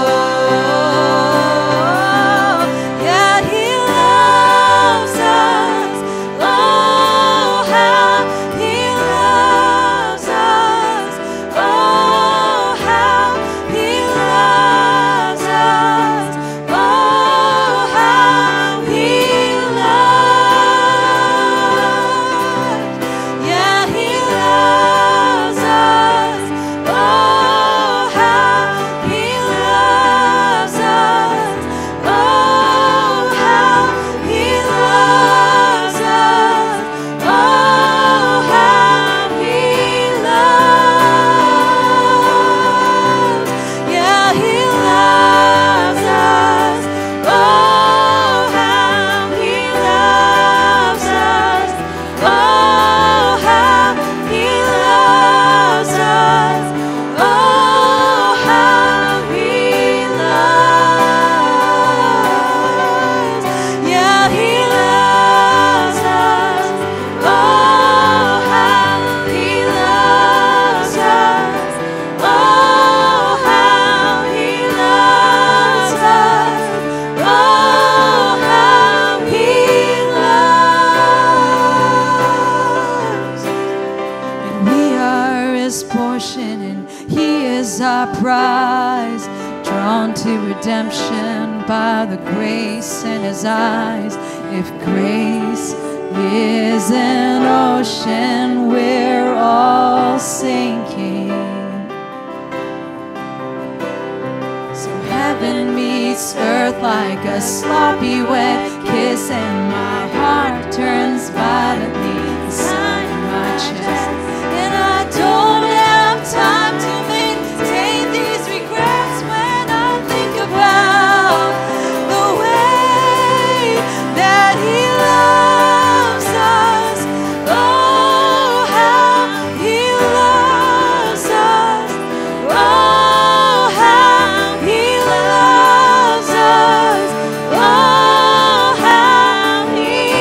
Yeah, he loves us. Oh, how he loves us. Oh, how he loves us. Oh, how he loves. Yeah, he loves us. Oh, how he loves us. Oh, how he loves us. Oh, how he loves. Yeah, he loves us. Oh, how he loves us. Oh, how he loves us. Oh, how he loves. Yeah, he loves us. Oh, how he loves us. Oh, how he loves us. Oh, how he loves. And we are his portion, and he is our prize, drawn to redemption by the grace in his eyes. If grace is an ocean, we're all sinking. So heaven meets earth like a sloppy wet kiss, and my heart turns violently inside my chest. And I don't have time to maintain these regrets when I think about the way that he loves us. Oh, how he loves us. Oh, how he loves us. Oh, how he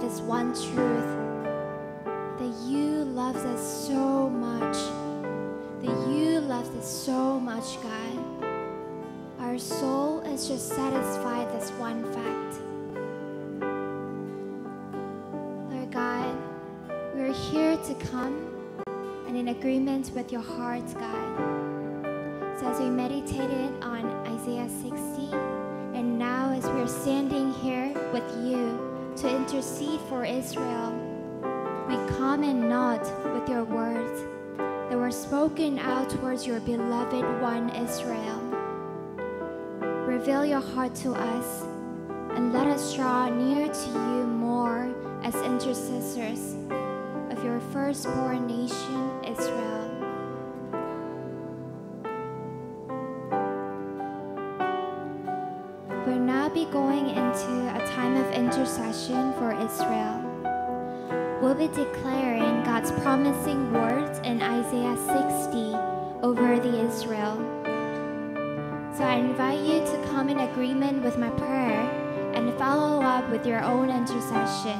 this one truth, that you love us so much, that you love us so much, God. Our soul is just satisfied this one fact. Lord God, we're here to come and in agreement with your heart, God. So as we meditated on Isaiah 60, and now as we're standing here with you to intercede for Israel, we come and nod with your words that were spoken out towards your beloved one, Israel. Reveal your heart to us and let us draw near to you more as intercessors of your firstborn nation, Israel. We'll now be going into a time of intercession for Israel. We'll be declaring God's promising words in Isaiah 60 over the Israel. So I invite you to come in agreement with my prayer and follow up with your own intercession.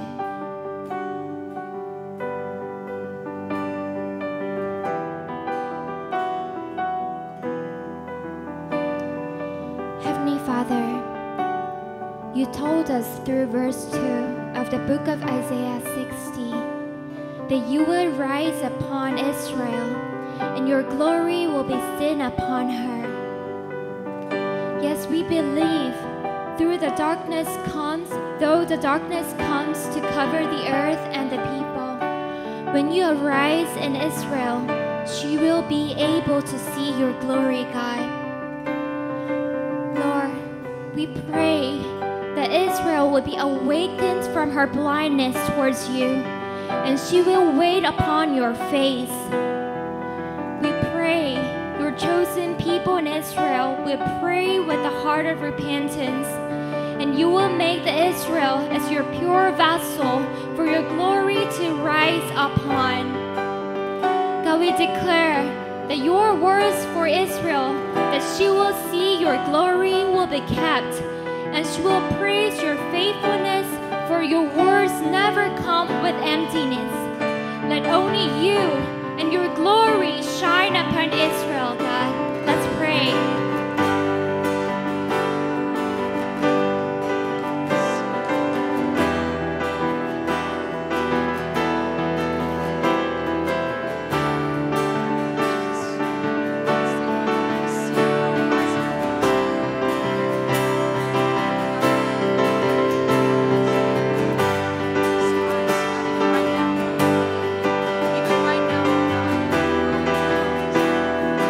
Heavenly Father, you told us through verse 2 of the book of Isaiah 60 that you will rise upon Israel and your glory will be seen upon her. Yes, we believe though the darkness comes to cover the earth and the people, when you arise in Israel, she will be able to see your glory, God. Lord, we pray that Israel will be awakened from her blindness towards you, and she will wait upon your face. We pray your chosen people in Israel will pray with a heart of repentance, and you will make the Israel as your pure vessel for your glory to rise upon. God, we declare that your words for Israel, that she will see your glory will be kept, and she will praise your faithfulness, for your words never come with emptiness. Let only you and your glory shine upon Israel, God. Let's pray. Even right now, God.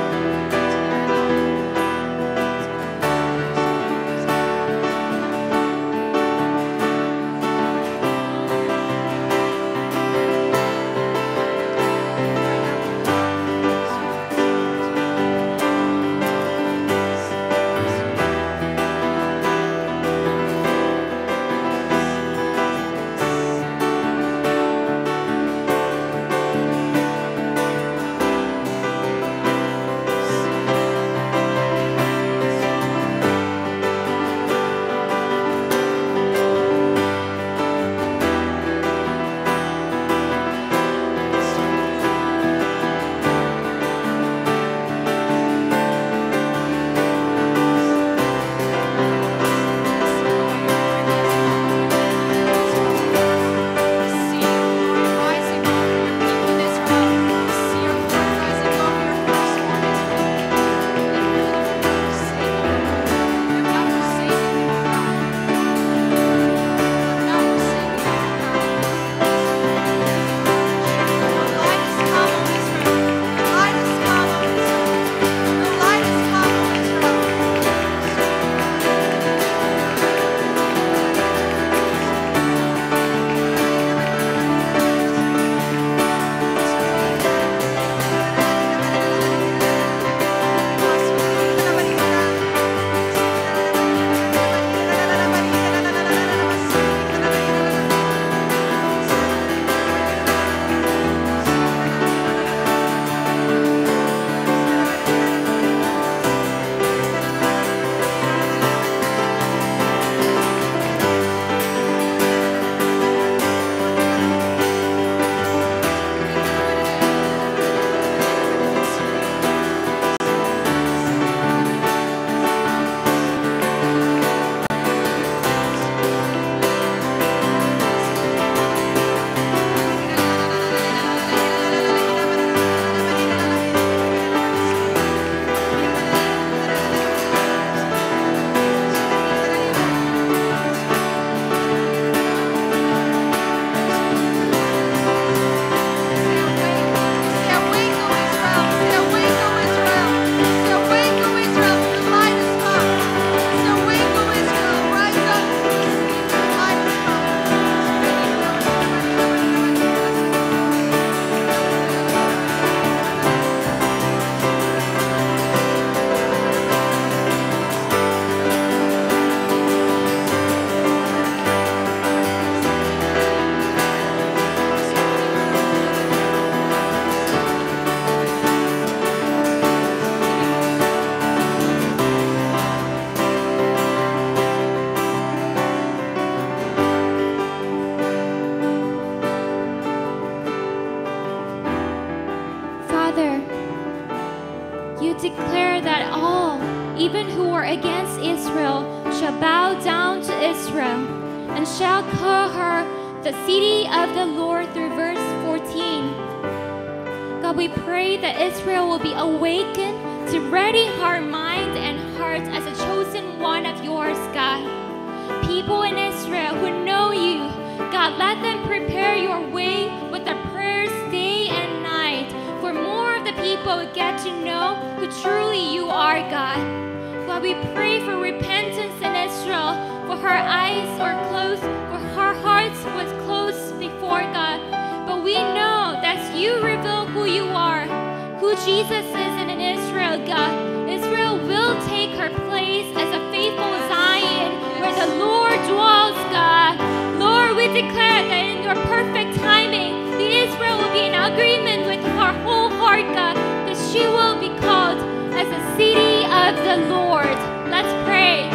You declare that all, even who are against Israel, shall bow down to Israel and shall call her the city of the Lord through verse 14. God, we pray that Israel will be awakened to ready her mind and heart as a chosen one of yours, God. People in Israel who know you, God, let them prepare your way with their prayers day and night, for more of the people will get to know who truly you are, God. God, we pray for repentance in Israel, for her eyes were closed, for her heart was closed before God. But we know that you reveal who you are, who Jesus is in Israel, God. Israel will take her place as a faithful Zion where the Lord dwells, God. Lord, we declare that in your perfect timing, the Israel will be in agreement with her whole heart, God, that she will be called as a city of the Lord. Let's pray.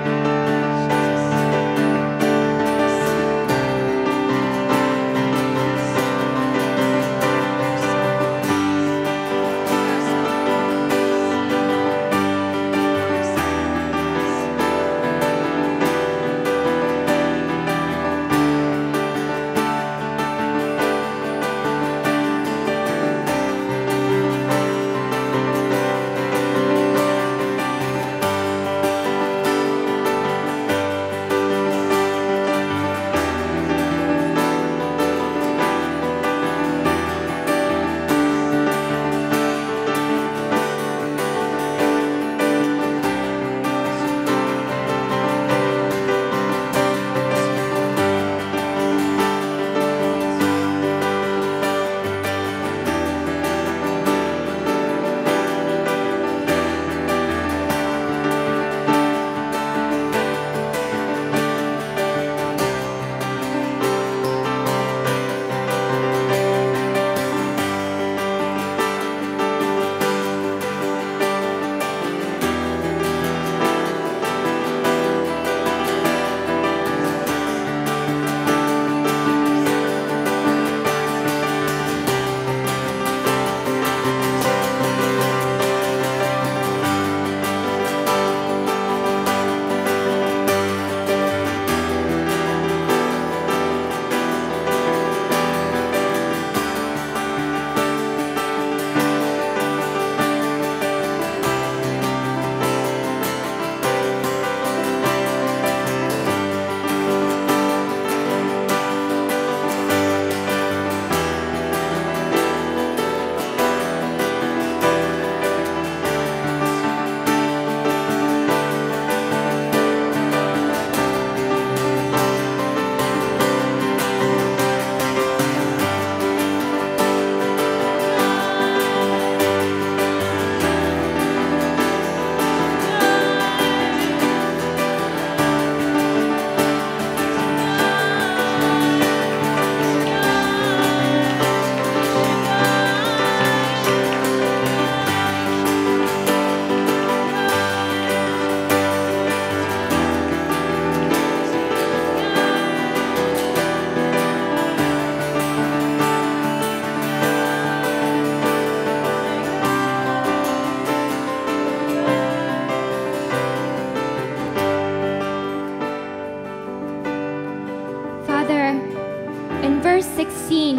verse 16,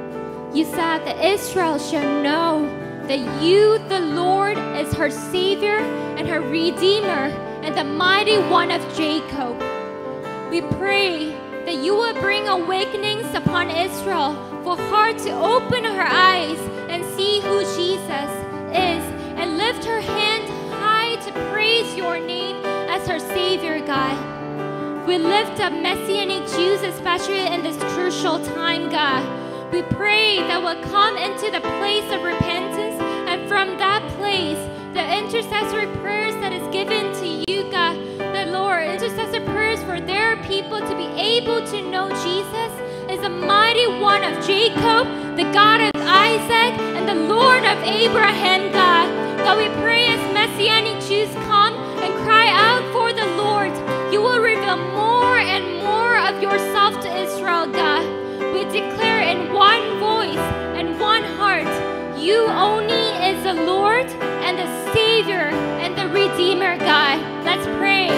you said that Israel shall know that you, the Lord, is her Savior and her Redeemer and the mighty one of Jacob. We pray that you will bring awakenings upon Israel for her to open her eyes and see who Jesus is and lift her hand high to praise your name as her Savior, God. We lift up Messianic Jews, especially in this crucial time, God. We pray that we'll come into the place of repentance, and from that place, the intercessory prayers that is given to you, God, the Lord, intercessory prayers for their people to be able to know Jesus is the mighty one of Jacob, the God of Isaac, and the Lord of Abraham, God. God, we pray as Messianic Jews come and cry out for the Lord, you will reveal more and more of yourself to Israel, God. We declare in one voice and one heart, you only is the Lord and the Savior and the Redeemer, God. Let's pray.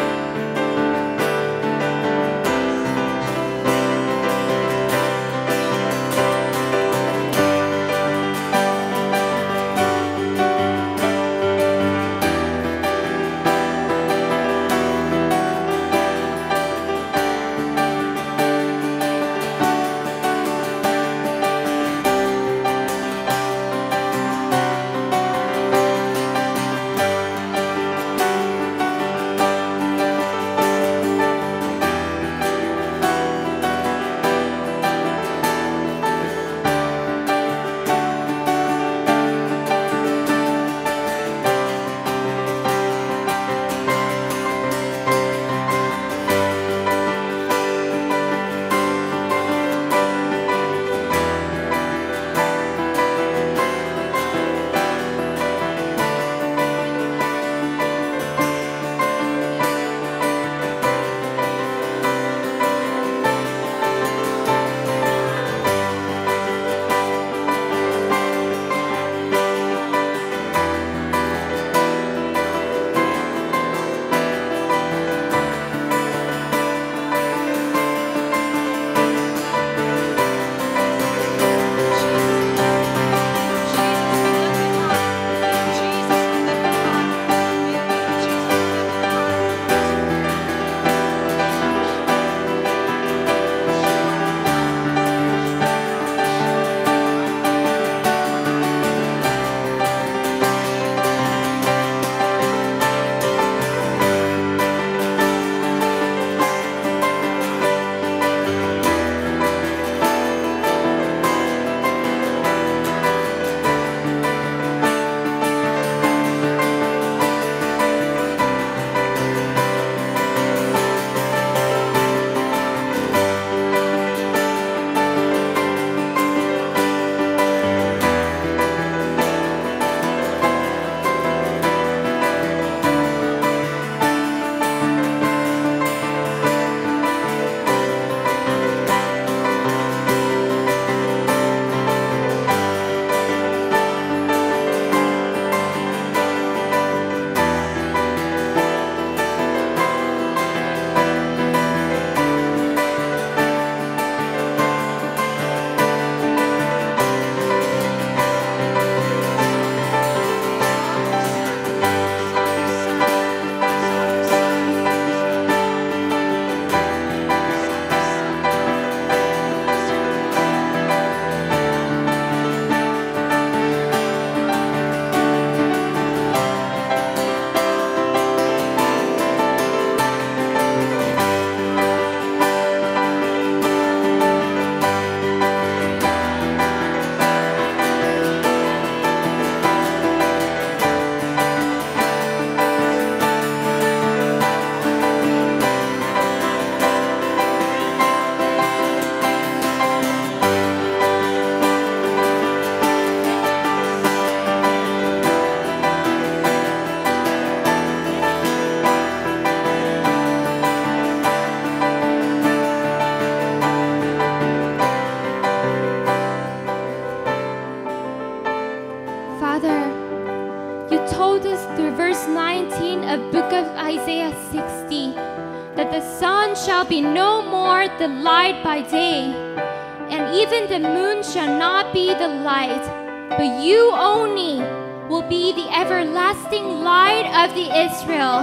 Isaiah 60, that the sun shall be no more the light by day, and even the moon shall not be the light, but you only will be the everlasting light of the Israel.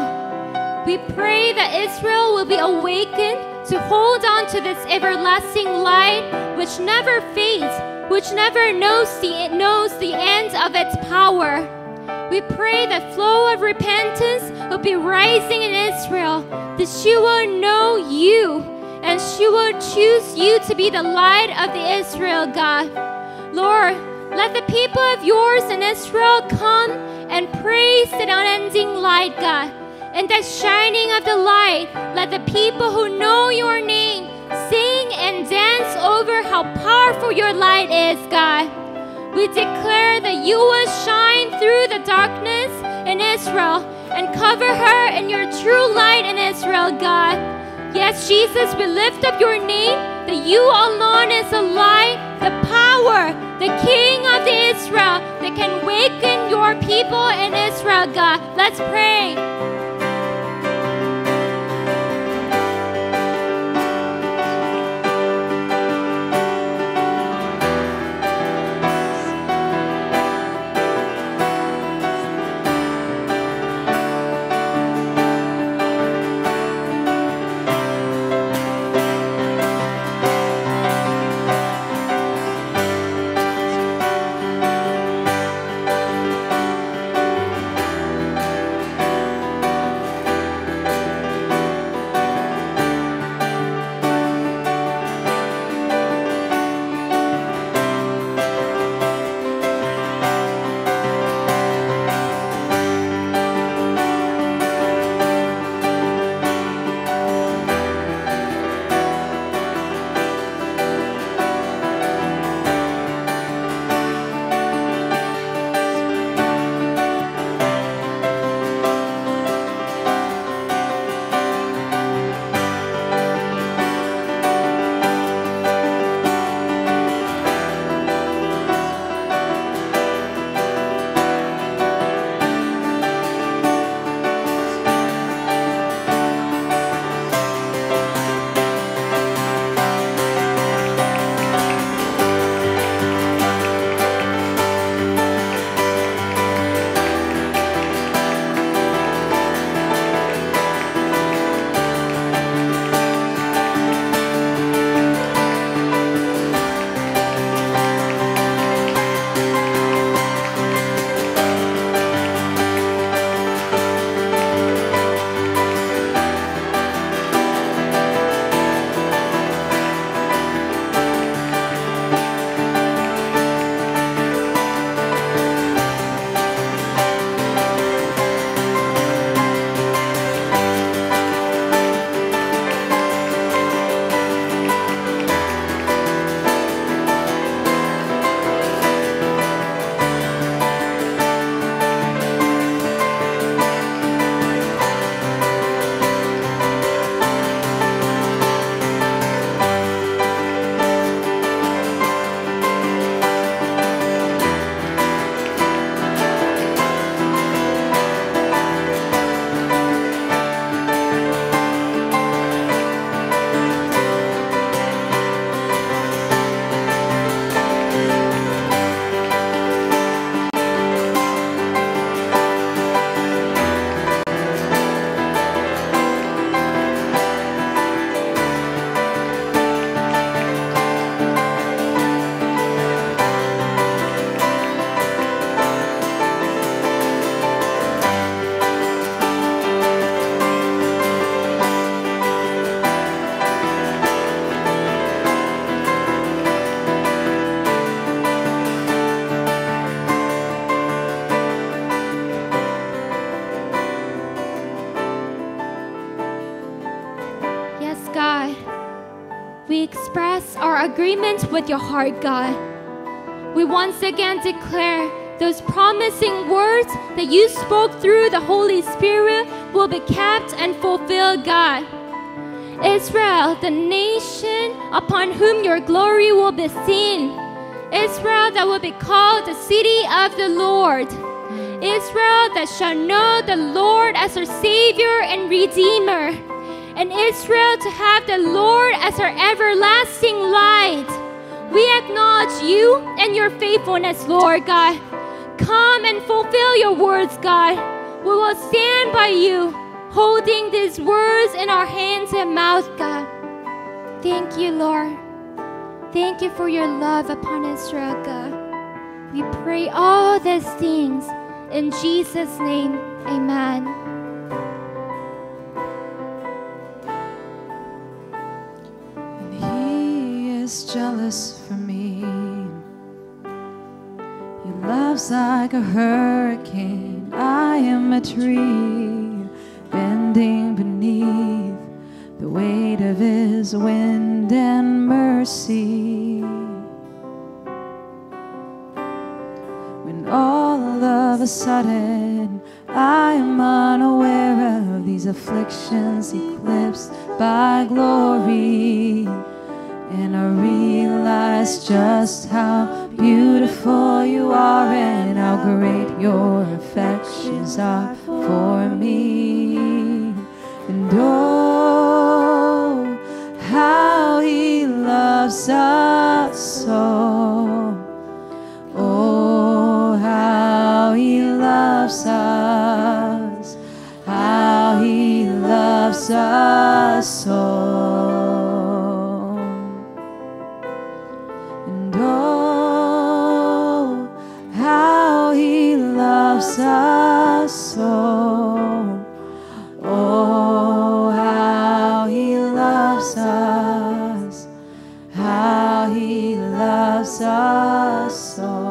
We pray that Israel will be awakened to hold on to this everlasting light which never fades, which never knows the end of its power. We pray that flow of repentance will be rising in Israel, that she will know you and she will choose you to be the light of the Israel, God. Lord, let the people of yours in Israel come and praise that unending light, God. And that shining of the light, let the people who know your name sing and dance over how powerful your light is, God. We declare that you will shine through the darkness in Israel and cover her in your true light in Israel, God. Yes, Jesus, we lift up your name, that you alone is the light, the power, power, the King of Israel, that can awaken your people in Israel, God. Let's pray. We express our agreement with your heart, God. We once again declare those promising words that you spoke through the Holy Spirit will be kept and fulfilled, God. Israel, the nation upon whom your glory will be seen. Israel that will be called the city of the Lord. Israel that shall know the Lord as her Savior and Redeemer. And Israel to have the Lord as our everlasting light. We acknowledge you and your faithfulness, Lord God. Come and fulfill your words, God. We will stand by you, holding these words in our hands and mouth, God. Thank you, Lord. Thank you for your love upon Israel, God. We pray all these things in Jesus' name. Amen. Jealous for me. He loves like a hurricane. I am a tree bending beneath the weight of his wind and mercy. When all of a sudden I am unaware of these afflictions eclipsed by glory, and I realize just how beautiful you are and how great your affections are for me. And oh, how he loves us so. Oh, how he loves us, how he loves us so. And oh, how he loves us so. Oh, how he loves us, how he loves us so.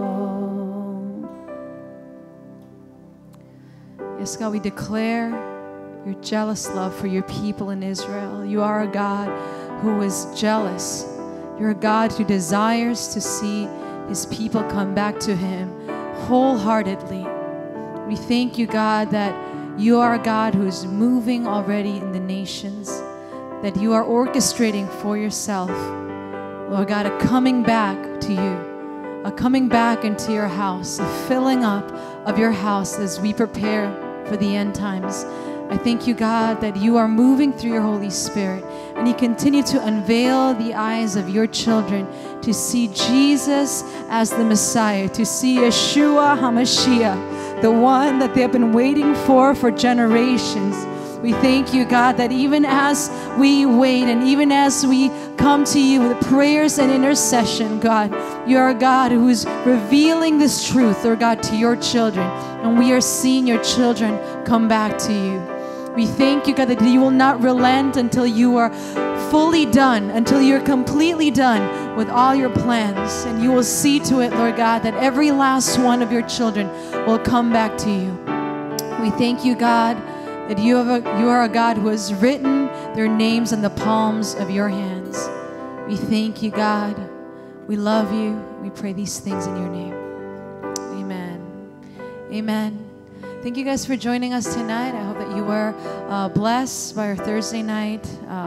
Yes, God, we declare your jealous love for your people in Israel. You are a God who is jealous. You're a God who desires to see his people come back to him wholeheartedly. We thank you, God, that you are a God who is moving already in the nations, that you are orchestrating for yourself, Lord God, a coming back to you, a coming back into your house, a filling up of your house as we prepare for the end times. I thank you, God, that you are moving through your Holy Spirit and you continue to unveil the eyes of your children to see Jesus as the Messiah, to see Yeshua HaMashiach, the one that they have been waiting for generations. We thank you, God, that even as we wait and even as we come to you with prayers and intercession, God, you're a God who is revealing this truth, Lord God, to your children. And we are seeing your children come back to you. We thank you, God, that you will not relent until you are fully done, until you're completely done with all your plans. And you will see to it, Lord God, that every last one of your children will come back to you. We thank you, God, that you are a God who has written their names on the palms of your hands. We thank you, God. We love you. We pray these things in your name. Amen. Amen. Thank you guys for joining us tonight. I hope that you were blessed by our Thursday night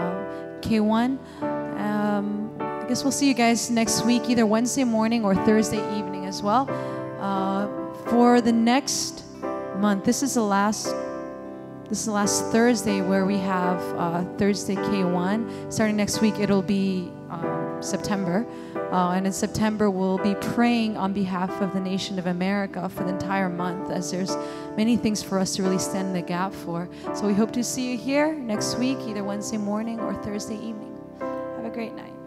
K1. I guess we'll see you guys next week, either Wednesday morning or Thursday evening as well. For the next month, this is the last Thursday where we have Thursday K1. Starting next week, it'll be September. And in September, we'll be praying on behalf of the nation of America for the entire month, as there's many things for us to really stand in the gap for. So we hope to see you here next week, either Wednesday morning or Thursday evening. Have a great night.